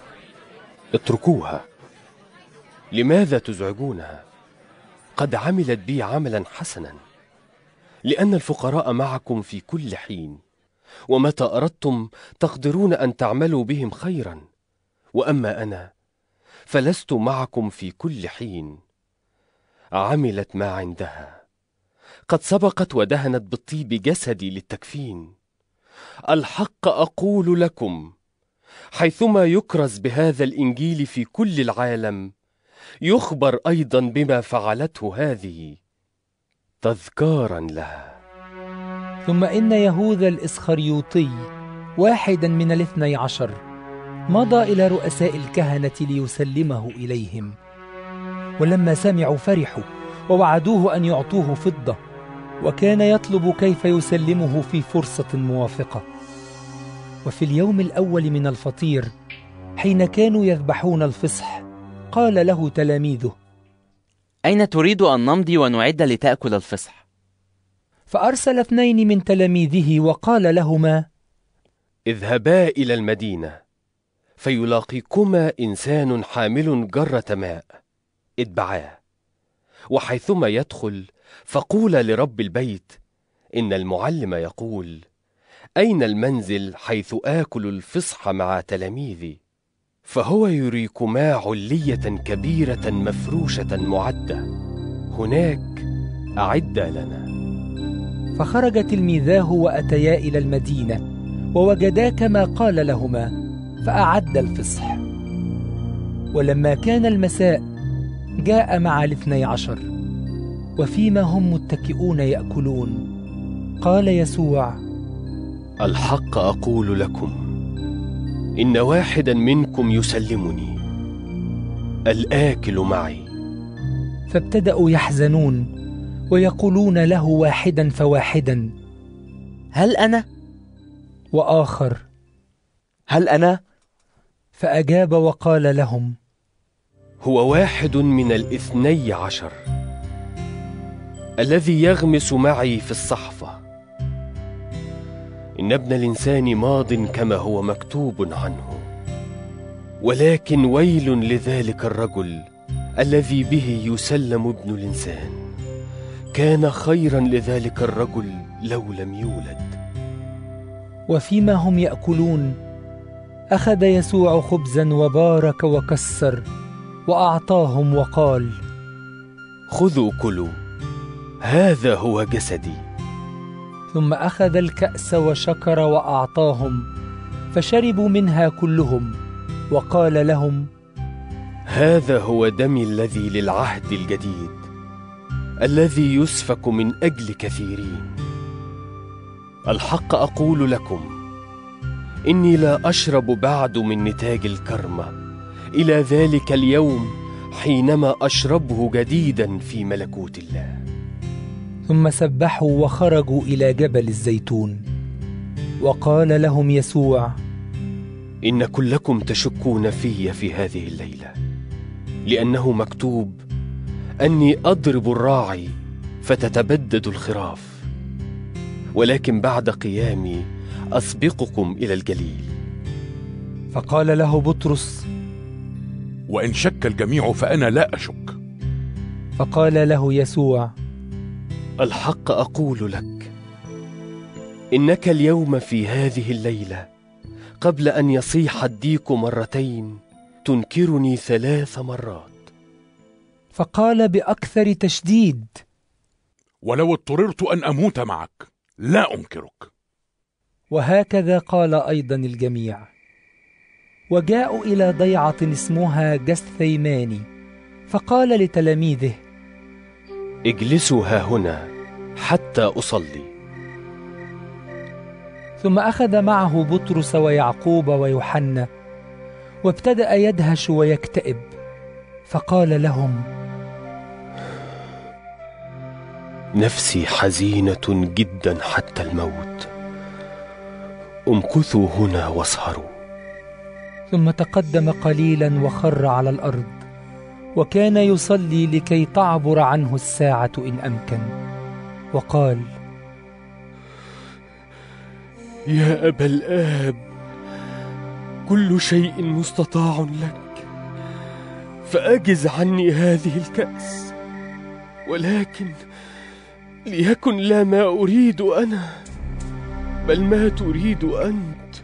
Speaker 4: اتركوها، لماذا تزعجونها؟ قد عملت بي عملا حسنا، لأن الفقراء معكم في كل حين، ومتى أردتم تقدرون أن تعملوا بهم خيرا، وأما أنا فلست معكم في كل حين. عملت ما عندها، قد سبقت ودهنت بالطيب جسدي للتكفين. الحق أقول لكم، حيثما يكرز بهذا الإنجيل في كل العالم، يخبر أيضا بما فعلته هذه تذكارا لها.
Speaker 2: ثم إن يهوذا الإسخريوطي واحدا من الاثني عشر مضى إلى رؤساء الكهنة ليسلمه إليهم، ولما سمعوا فرحوا ووعدوه أن يعطوه فضة، وكان يطلب كيف يسلمه في فرصة موافقة. وفي اليوم الأول من الفطير حين كانوا يذبحون الفصح، قال له تلاميذه:
Speaker 21: أين تريد أن نمضي ونعد لتأكل الفصح؟
Speaker 2: فأرسل اثنين من تلاميذه وقال لهما:
Speaker 4: اذهبا إلى المدينة، فيلاقيكما إنسان حامل جرة ماء، اتبعاه، وحيثما يدخل فقولا لرب البيت: إن المعلم يقول: أين المنزل حيث آكل الفصح مع تلاميذي؟ فهو يريكما علية كبيرة مفروشة معدة، هناك أعد لنا.
Speaker 2: فخرج تلميذاه وأتيا إلى المدينة ووجدا كما قال لهما، فأعد الفصح. ولما كان المساء جاء مع الاثني عشر، وفيما هم متكئون يأكلون قال يسوع:
Speaker 4: الحق أقول لكم، إن واحدا منكم يسلمني، الآكل معي.
Speaker 2: فابتدأوا يحزنون ويقولون له واحدا فواحدا:
Speaker 9: هل أنا؟
Speaker 2: وآخر:
Speaker 9: هل أنا؟
Speaker 2: فأجاب وقال لهم:
Speaker 4: هو واحد من الاثني عشر الذي يغمس معي في الصحفة. إن ابن الإنسان ماض كما هو مكتوب عنه، ولكن ويل لذلك الرجل الذي به يسلم ابن الإنسان. كان خيرا لذلك الرجل لو لم يولد.
Speaker 2: وفيما هم يأكلون أخذ يسوع خبزا وبارك وكسر وأعطاهم وقال:
Speaker 4: خذوا كلوا، هذا هو جسدي.
Speaker 2: ثم أخذ الكأس وشكر وأعطاهم، فشربوا منها كلهم، وقال لهم:
Speaker 4: هذا هو دمي الذي للعهد الجديد، الذي يسفك من أجل كثيرين. الحق أقول لكم، إني لا أشرب بعد من نتاج الكرمة إلى ذلك اليوم حينما أشربه جديدا في ملكوت الله.
Speaker 2: ثم سبحوا وخرجوا إلى جبل الزيتون. وقال لهم يسوع:
Speaker 4: إن كلكم تشكون في في هذه الليلة، لأنه مكتوب: أني أضرب الراعي فتتبدد الخراف. ولكن بعد قيامي أسبقكم إلى الجليل.
Speaker 2: فقال له بطرس:
Speaker 14: وإن شك الجميع فأنا لا أشك.
Speaker 2: فقال له يسوع:
Speaker 4: الحق أقول لك، إنك اليوم في هذه الليلة قبل أن يصيح الديك مرتين تنكرني ثلاث مرات.
Speaker 2: فقال بأكثر تشديد:
Speaker 14: ولو اضطررت أن أموت معك لا أنكرك.
Speaker 2: وهكذا قال أيضا الجميع. وجاءوا إلى ضيعة اسمها جثيماني، فقال لتلاميذه:
Speaker 4: اجلسوا ها هنا حتى أصلي.
Speaker 2: ثم أخذ معه بطرس ويعقوب ويوحنا، وابتدأ يدهش ويكتئب، فقال لهم:
Speaker 4: نفسي حزينة جدا حتى الموت، امكثوا هنا واسهروا.
Speaker 2: ثم تقدم قليلا وخر على الأرض، وكان يصلي لكي تعبر عنه الساعة إن أمكن، وقال:
Speaker 4: يا أبا الآب، كل شيء مستطاع لك، فأجز عني هذه الكأس، ولكن ليكن لا ما أريد أنا بل ما تريد أنت.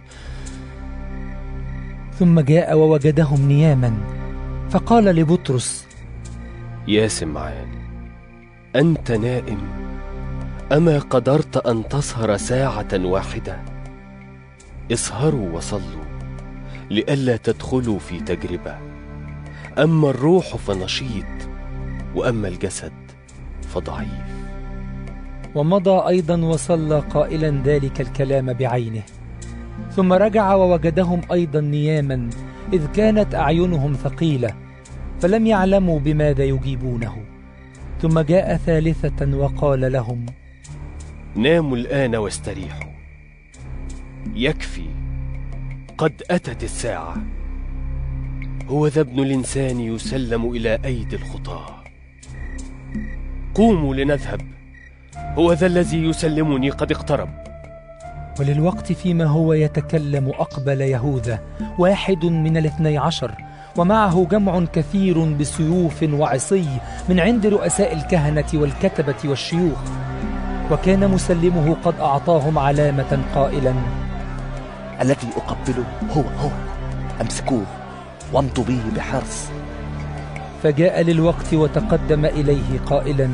Speaker 2: ثم جاء ووجدهم نياما، فقال لبطرس:
Speaker 4: يا سمعان، أنت نائم؟ أما قدرت أن تسهر ساعة واحدة؟ اسهروا وصلوا لئلا تدخلوا في تجربة. أما الروح فنشيط، وأما الجسد فضعيف.
Speaker 2: ومضى أيضا وصلى قائلا ذلك الكلام بعينه. ثم رجع ووجدهم أيضا نياما، إذ كانت أعينهم ثقيلة، فلم يعلموا بماذا يجيبونه. ثم جاء ثالثة وقال لهم:
Speaker 4: ناموا الآن واستريحوا، يكفي، قد أتت الساعة. هو ذا ابن الإنسان يسلم إلى أيدي الخطاة. قوموا لنذهب، هو ذا الذي يسلمني قد اقترب.
Speaker 2: وللوقت فيما هو يتكلم أقبل يهوذا، واحد من الاثني عشر، ومعه جمع كثير بسيوف وعصي من عند رؤساء الكهنة والكتبة والشيوخ. وكان مسلمه قد أعطاهم علامة قائلا:
Speaker 13: الذي أقبله هو هو، أمسكوه وامضوا به بحرص.
Speaker 2: فجاء للوقت وتقدم إليه قائلا: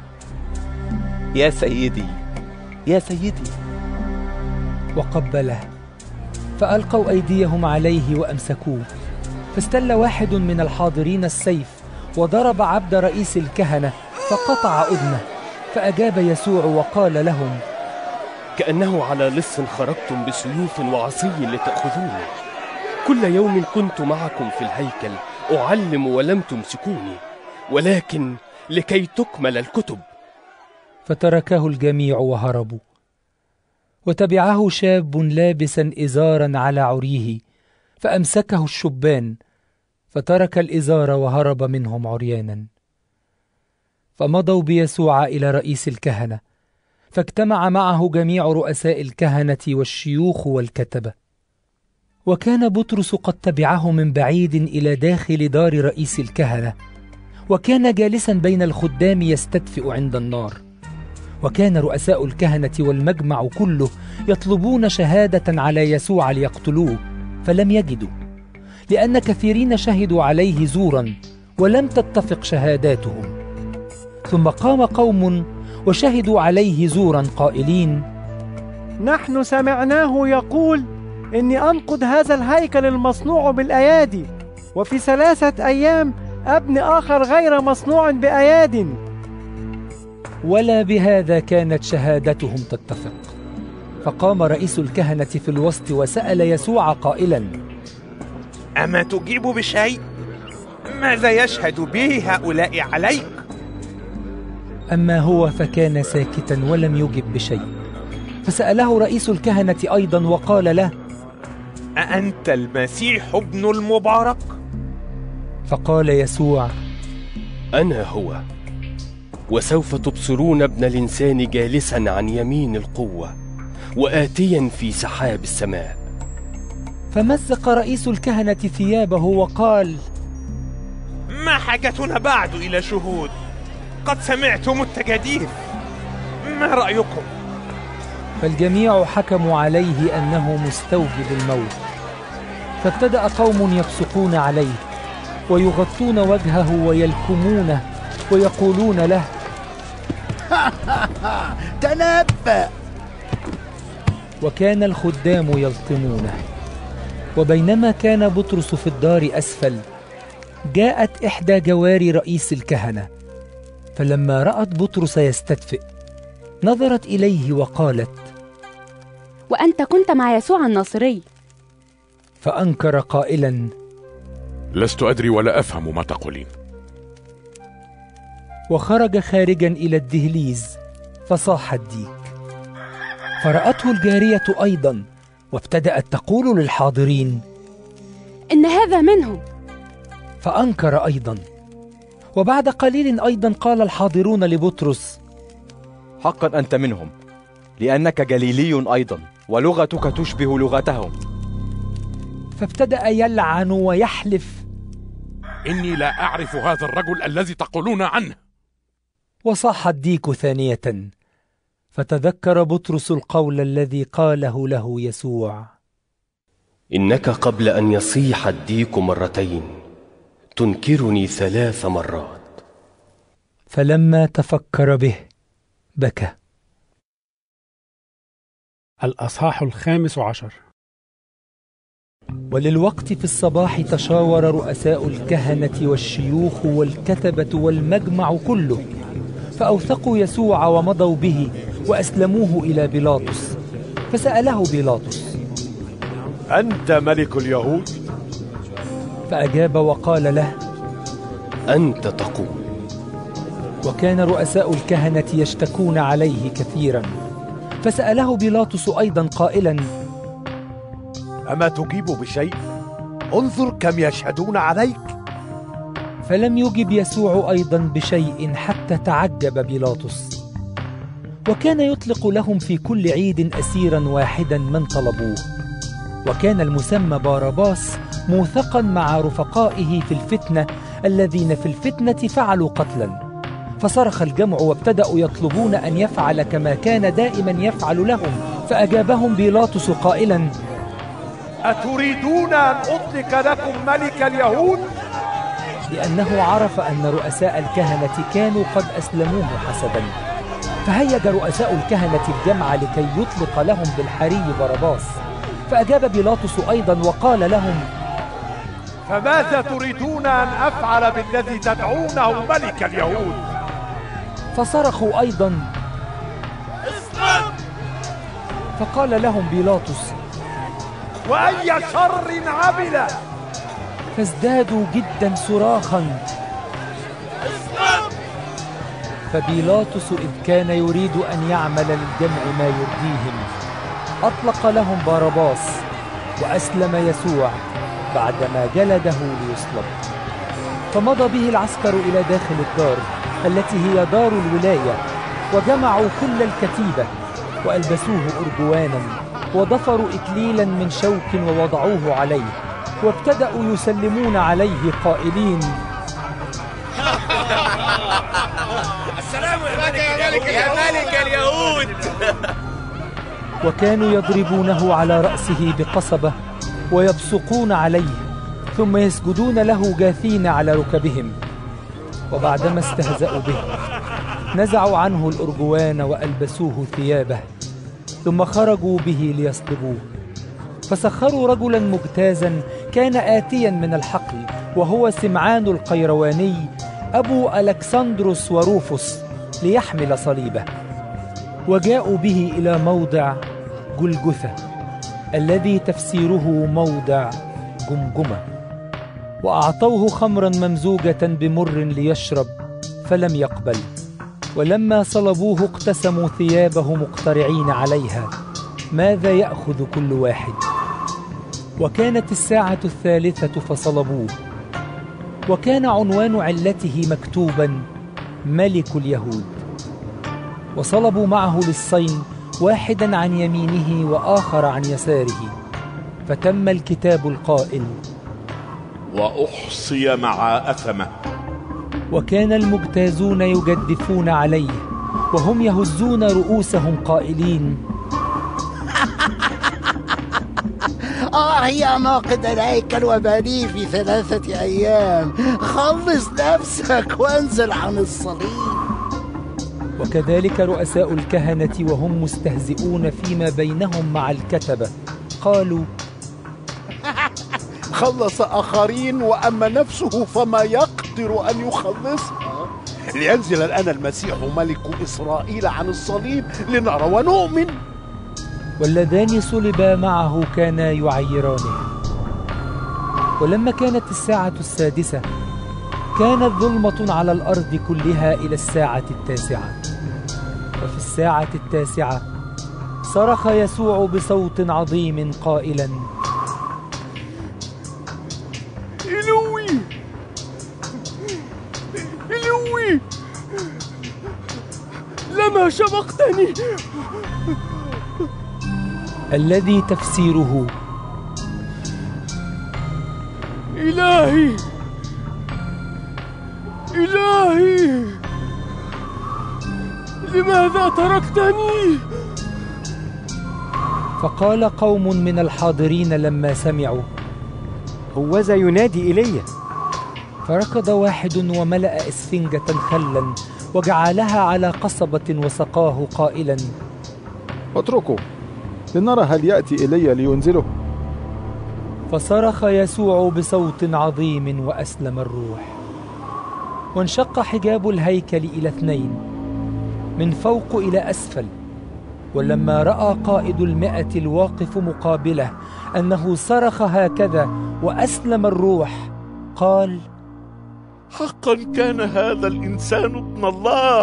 Speaker 9: يا سيدي، يا سيدي.
Speaker 2: وقبله. فألقوا أيديهم عليه وأمسكوه. فاستل واحد من الحاضرين السيف وضرب عبد رئيس الكهنة فقطع أذنه. فأجاب يسوع وقال لهم:
Speaker 4: كأنه على لص خرجتم بسيوف وعصي لتأخذوني. كل يوم كنت معكم في الهيكل أعلم ولم تمسكوني، ولكن لكي تكمل الكتب.
Speaker 2: فتركه الجميع وهربوا. وتبعه شاب لابسا إزارا على عريه، فأمسكه الشبان، فترك الإزار وهرب منهم عريانا. فمضوا بيسوع إلى رئيس الكهنة، فاجتمع معه جميع رؤساء الكهنة والشيوخ والكتبة. وكان بطرس قد تبعه من بعيد إلى داخل دار رئيس الكهنة، وكان جالسا بين الخدام يستدفئ عند النار. وكان رؤساء الكهنة والمجمع كله يطلبون شهادة على يسوع ليقتلوه، فلم يجدوا، لأن كثيرين شهدوا عليه زورا ولم تتفق شهاداتهم. ثم قام قوم وشهدوا عليه زورا قائلين:
Speaker 8: نحن سمعناه يقول إني أنقض هذا الهيكل المصنوع بالأيادي، وفي ثلاثة أيام أبني آخر غير مصنوع بأياد.
Speaker 2: ولا بهذا كانت شهادتهم تتفق. فقام رئيس الكهنة في الوسط وسأل يسوع قائلا:
Speaker 16: أما تجيب بشيء؟ ماذا يشهد به هؤلاء عليك؟
Speaker 2: أما هو فكان ساكتا ولم يجب بشيء. فسأله رئيس الكهنة أيضا وقال له:
Speaker 16: أأنت المسيح ابن المبارك؟
Speaker 2: فقال يسوع:
Speaker 4: أنا هو.
Speaker 12: وسوف تبصرون ابن الإنسان جالسا عن يمين القوة وآتيا في سحاب السماء.
Speaker 2: فمزق رئيس الكهنة ثيابه وقال:
Speaker 16: ما حاجتنا بعد إلى شهود؟ قد سمعتم التجاديف، ما رأيكم؟
Speaker 2: فالجميع حكموا عليه أنه مستوجب الموت. فابتدأ قوم يبصقون عليه ويغطون وجهه ويلكمونه ويقولون له:
Speaker 22: تنبأ.
Speaker 2: وكان الخدام يلطمونه. وبينما كان بطرس في الدار أسفل، جاءت إحدى جواري رئيس الكهنة، فلما رأت بطرس يستدفئ نظرت إليه وقالت:
Speaker 17: وأنت كنت مع يسوع الناصري.
Speaker 2: فأنكر قائلا:
Speaker 14: لست أدري ولا أفهم ما تقولين.
Speaker 2: وخرج خارجا إلى الدهليز فصاح الديك، فرأته الجارية أيضا وابتدأت تقول للحاضرين:
Speaker 17: إن هذا منهم.
Speaker 2: فأنكر أيضا. وبعد قليل أيضا قال الحاضرون لبطرس:
Speaker 9: حقا أنت منهم، لأنك جليلي أيضا ولغتك تشبه لغتهم.
Speaker 2: فابتدأ يلعن ويحلف:
Speaker 14: إني لا أعرف هذا الرجل الذي تقولون عنه.
Speaker 2: وصاح الديك ثانية، فتذكر بطرس القول الذي قاله له يسوع:
Speaker 12: إنك قبل أن يصيح الديك مرتين تنكرني ثلاث مرات.
Speaker 2: فلما تفكر به بكى.
Speaker 1: الأصحاح الخامس عشر.
Speaker 2: وللوقت في الصباح تشاور رؤساء الكهنة والشيوخ والكتبة والمجمع كله، فأوثقوا يسوع ومضوا به وأسلموه إلى بيلاطس. فسأله بيلاطس:
Speaker 3: أنت ملك اليهود؟
Speaker 2: فأجاب وقال له:
Speaker 12: أنت تقول.
Speaker 2: وكان رؤساء الكهنة يشتكون عليه كثيرا، فسأله بيلاطس أيضا قائلا:
Speaker 3: أما تجيب بشيء؟ انظر كم يشهدون عليك.
Speaker 2: فلم يجب يسوع أيضا بشيء حتى تعجب بيلاطس. وكان يطلق لهم في كل عيد أسيرا واحدا من طلبوه، وكان المسمى باراباس موثقا مع رفقائه في الفتنة الذين في الفتنة فعلوا قتلا. فصرخ الجمع وابتدأوا يطلبون أن يفعل كما كان دائما يفعل لهم. فأجابهم بيلاطس قائلا:
Speaker 3: أتريدون أن أطلق لكم ملك اليهود؟
Speaker 2: لأنه عرف أن رؤساء الكهنة كانوا قد أسلموه حسدا. فهيج رؤساء الكهنة الجمع لكي يطلق لهم بالحري باراباس. فأجاب بيلاطس أيضا وقال لهم:
Speaker 3: فماذا تريدون أن أفعل بالذي تدعونه ملك اليهود؟
Speaker 2: فصرخوا أيضا:
Speaker 3: اسقط!
Speaker 2: فقال لهم بيلاطس:
Speaker 3: وأي شر عمل؟
Speaker 2: فازدادوا جدا صراخا:
Speaker 3: اسقط!
Speaker 2: فبيلاطس إذ كان يريد أن يعمل للجمع ما يرضيهم أطلق لهم باراباس وأسلم يسوع بعدما جلده ليصلب. فمضى به العسكر إلى داخل الدار التي هي دار الولاية، وجمعوا كل الكتيبة وألبسوه أرجوانا وضفروا إكليلا من شوك ووضعوه عليه، وابتدأوا يسلمون عليه قائلين:
Speaker 3: السلام يا ملك يا ملك اليهود.
Speaker 2: وكانوا يضربونه على رأسه بقصبة ويبصقون عليه، ثم يسجدون له جاثين على ركبهم. وبعدما استهزأوا به نزعوا عنه الأرجوان وألبسوه ثيابه، ثم خرجوا به ليصلبوه. فسخروا رجلا مجتازا كان آتيا من الحقل، وهو سمعان القيرواني أبو ألكسندروس وروفوس، ليحمل صليبه. وجاءوا به إلى موضع جلجثة الذي تفسيره موضع جمجمة، وأعطوه خمرا ممزوجة بمر ليشرب فلم يقبل. ولما صلبوه اقتسموا ثيابه مقترعين عليها ماذا يأخذ كل واحد. وكانت الساعة الثالثة فصلبوه. وكان عنوان علته مكتوبا: ملك اليهود. وصلبوا معه للصين واحدا عن يمينه وآخر عن يساره، فتم الكتاب القائل:
Speaker 18: وأحصي مع أثمه.
Speaker 2: وكان المجتازون يجدفون عليه وهم يهزون رؤوسهم قائلين:
Speaker 22: آه يا ناقد الهيكل وبنيه في ثلاثة أيام، خلص نفسك وانزل عن الصليب.
Speaker 2: وكذلك رؤساء الكهنة وهم مستهزئون فيما بينهم مع الكتبة قالوا:
Speaker 19: خلص آخرين وأما نفسه فما يقدر أن يخلصها. لينزل الآن المسيح ملك إسرائيل عن الصليب لنرى ونؤمن.
Speaker 2: واللذان صلبا معه كانا يعيرانه. ولما كانت الساعة السادسة كانت ظلمة على الأرض كلها إلى الساعة التاسعة. وفي الساعة التاسعة صرخ يسوع بصوت عظيم قائلا:
Speaker 19: إلوي إلوي لما شبقتني.
Speaker 2: الذي تفسيره:
Speaker 19: إلهي إلهي لماذا تركتني؟
Speaker 2: فقال قوم من الحاضرين لما سمعوا:
Speaker 8: هوذا ينادي إيليا.
Speaker 2: فركض واحد وملأ إسفنجة خلا وجعلها على قصبة وسقاه قائلا:
Speaker 23: اتركه لنرى هل يأتي إيليا لينزله.
Speaker 2: فصرخ يسوع بصوت عظيم وأسلم الروح. وانشق حجاب الهيكل إلى اثنين من فوق إلى أسفل. ولما رأى قائد المئة الواقف مقابله أنه صرخ هكذا وأسلم الروح قال:
Speaker 18: حقا كان هذا الإنسان ابن الله.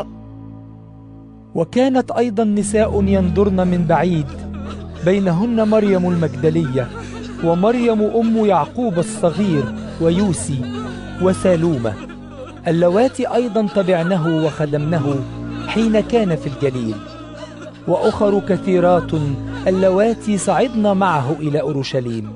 Speaker 2: وكانت أيضا نساء ينظرن من بعيد، بينهن مريم المجدلية ومريم أم يعقوب الصغير ويوسي وسالومة، اللواتي أيضا تبعنه وخدمنه حين كان في الجليل، وأخر كثيرات اللواتي صعدن معه إلى أورشليم.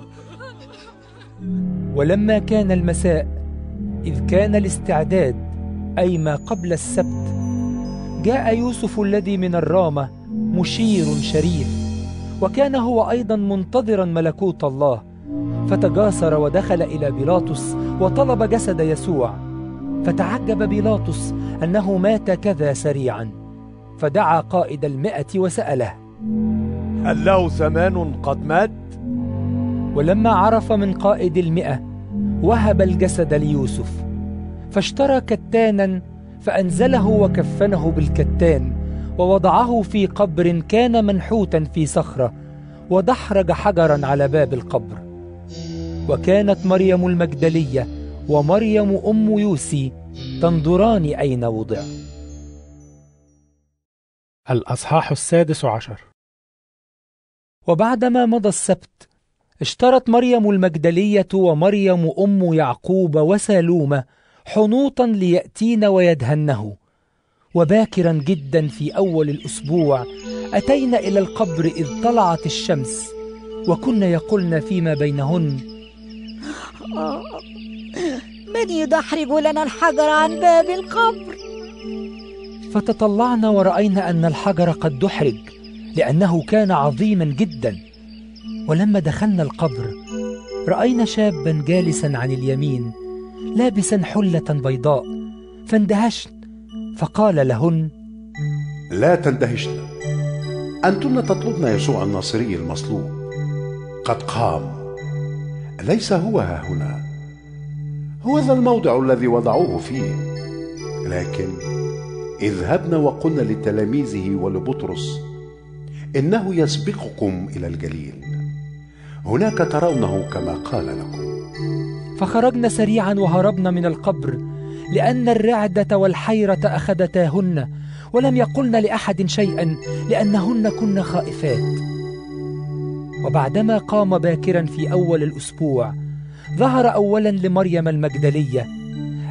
Speaker 2: ولما كان المساء إذ كان الاستعداد أي ما قبل السبت، جاء يوسف الذي من الرامة مشير شريف، وكان هو أيضا منتظرا ملكوت الله، فتجاسر ودخل إلى بيلاطس وطلب جسد يسوع. فتعجب بيلاطس أنه مات كذا سريعا، فدعا قائد المئة وسأله:
Speaker 19: هل له زمان قد مات؟
Speaker 2: ولما عرف من قائد المئة وهب الجسد ليوسف، فاشترى كتانا فأنزله وكفنه بالكتان، ووضعه في قبر كان منحوتا في صخرة، ودحرج حجرا على باب القبر. وكانت مريم المجدلية ومريم أم يوسي تنظران أين وضع.
Speaker 1: الأصحاح السادس عشر.
Speaker 2: وبعدما مضى السبت اشترت مريم المجدلية ومريم أم يعقوب وسالومة حنوطا ليأتين ويدهنه. وباكرا جدا في أول الأسبوع أتينا إلى القبر إذ طلعت الشمس، وكنا يقولن فيما بينهن:
Speaker 24: آه، من يدحرج لنا الحجر عن باب القبر؟
Speaker 2: فتطلعنا ورأينا أن الحجر قد دحرج لأنه كان عظيما جدا. ولما دخلنا القبر رأينا شابا جالسا عن اليمين لابسا حلة بيضاء، فاندهشن، فقال لهن:
Speaker 25: لا تندهشن، أنتن تطلبن يسوع الناصري المصلوب، قد قام، ليس هو ها هنا، هو ذا الموضع الذي وضعوه فيه. لكن اذهبن وقلن لتلاميذه ولبطرس إنه يسبقكم إلى الجليل، هناك ترونه كما قال لكم.
Speaker 2: فخرجنا سريعا وهربنا من القبر، لأن الرعدة والحيرة أخذتاهن، ولم يقلن لأحد شيئا لأنهن كن خائفات. وبعدما قام باكرا في أول الأسبوع ظهر أولا لمريم المجدلية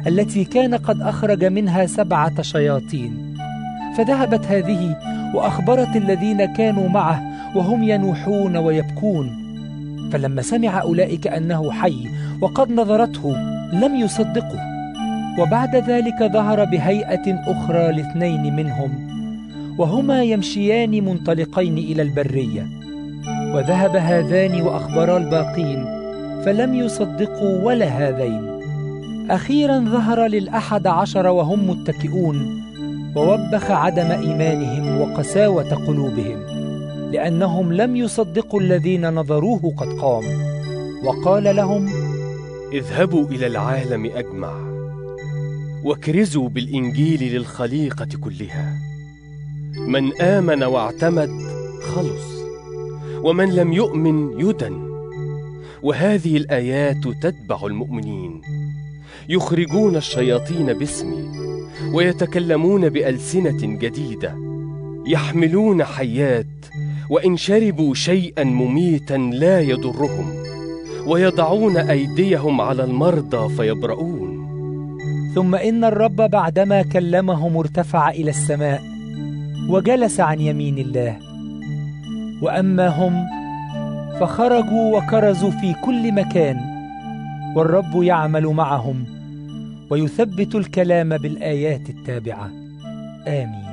Speaker 2: التي كان قد أخرج منها سبعة شياطين. فذهبت هذه وأخبرت الذين كانوا معه وهم ينوحون ويبكون. فلما سمع أولئك أنه حي وقد نظرته لم يصدقوا. وبعد ذلك ظهر بهيئة أخرى لاثنين منهم وهما يمشيان منطلقين إلى البرية. وذهب هذان وأخبرا الباقين فلم يصدقوا ولا هذين. أخيرا ظهر للأحد عشر وهم متكئون ووبخ عدم إيمانهم وقساوة قلوبهم لأنهم لم يصدقوا الذين نظروه قد قام. وقال لهم:
Speaker 12: اذهبوا إلى العالم أجمع واكرزوا بالإنجيل للخليقة كلها. من آمن واعتمد خلص، ومن لم يؤمن يدن. وهذه الآيات تتبع المؤمنين: يخرجون الشياطين باسمي ويتكلمون بألسنة جديدة، يحملون حيات، وإن شربوا شيئا مميتا لا يضرهم، ويضعون أيديهم على المرضى فيبرؤون.
Speaker 2: ثم إن الرب بعدما كلمهم ارتفع إلى السماء وجلس عن يمين الله. وأما هم فخرجوا وكرزوا في كل مكان، والرب يعمل معهم ويثبت الكلام بالآيات التابعة. آمين.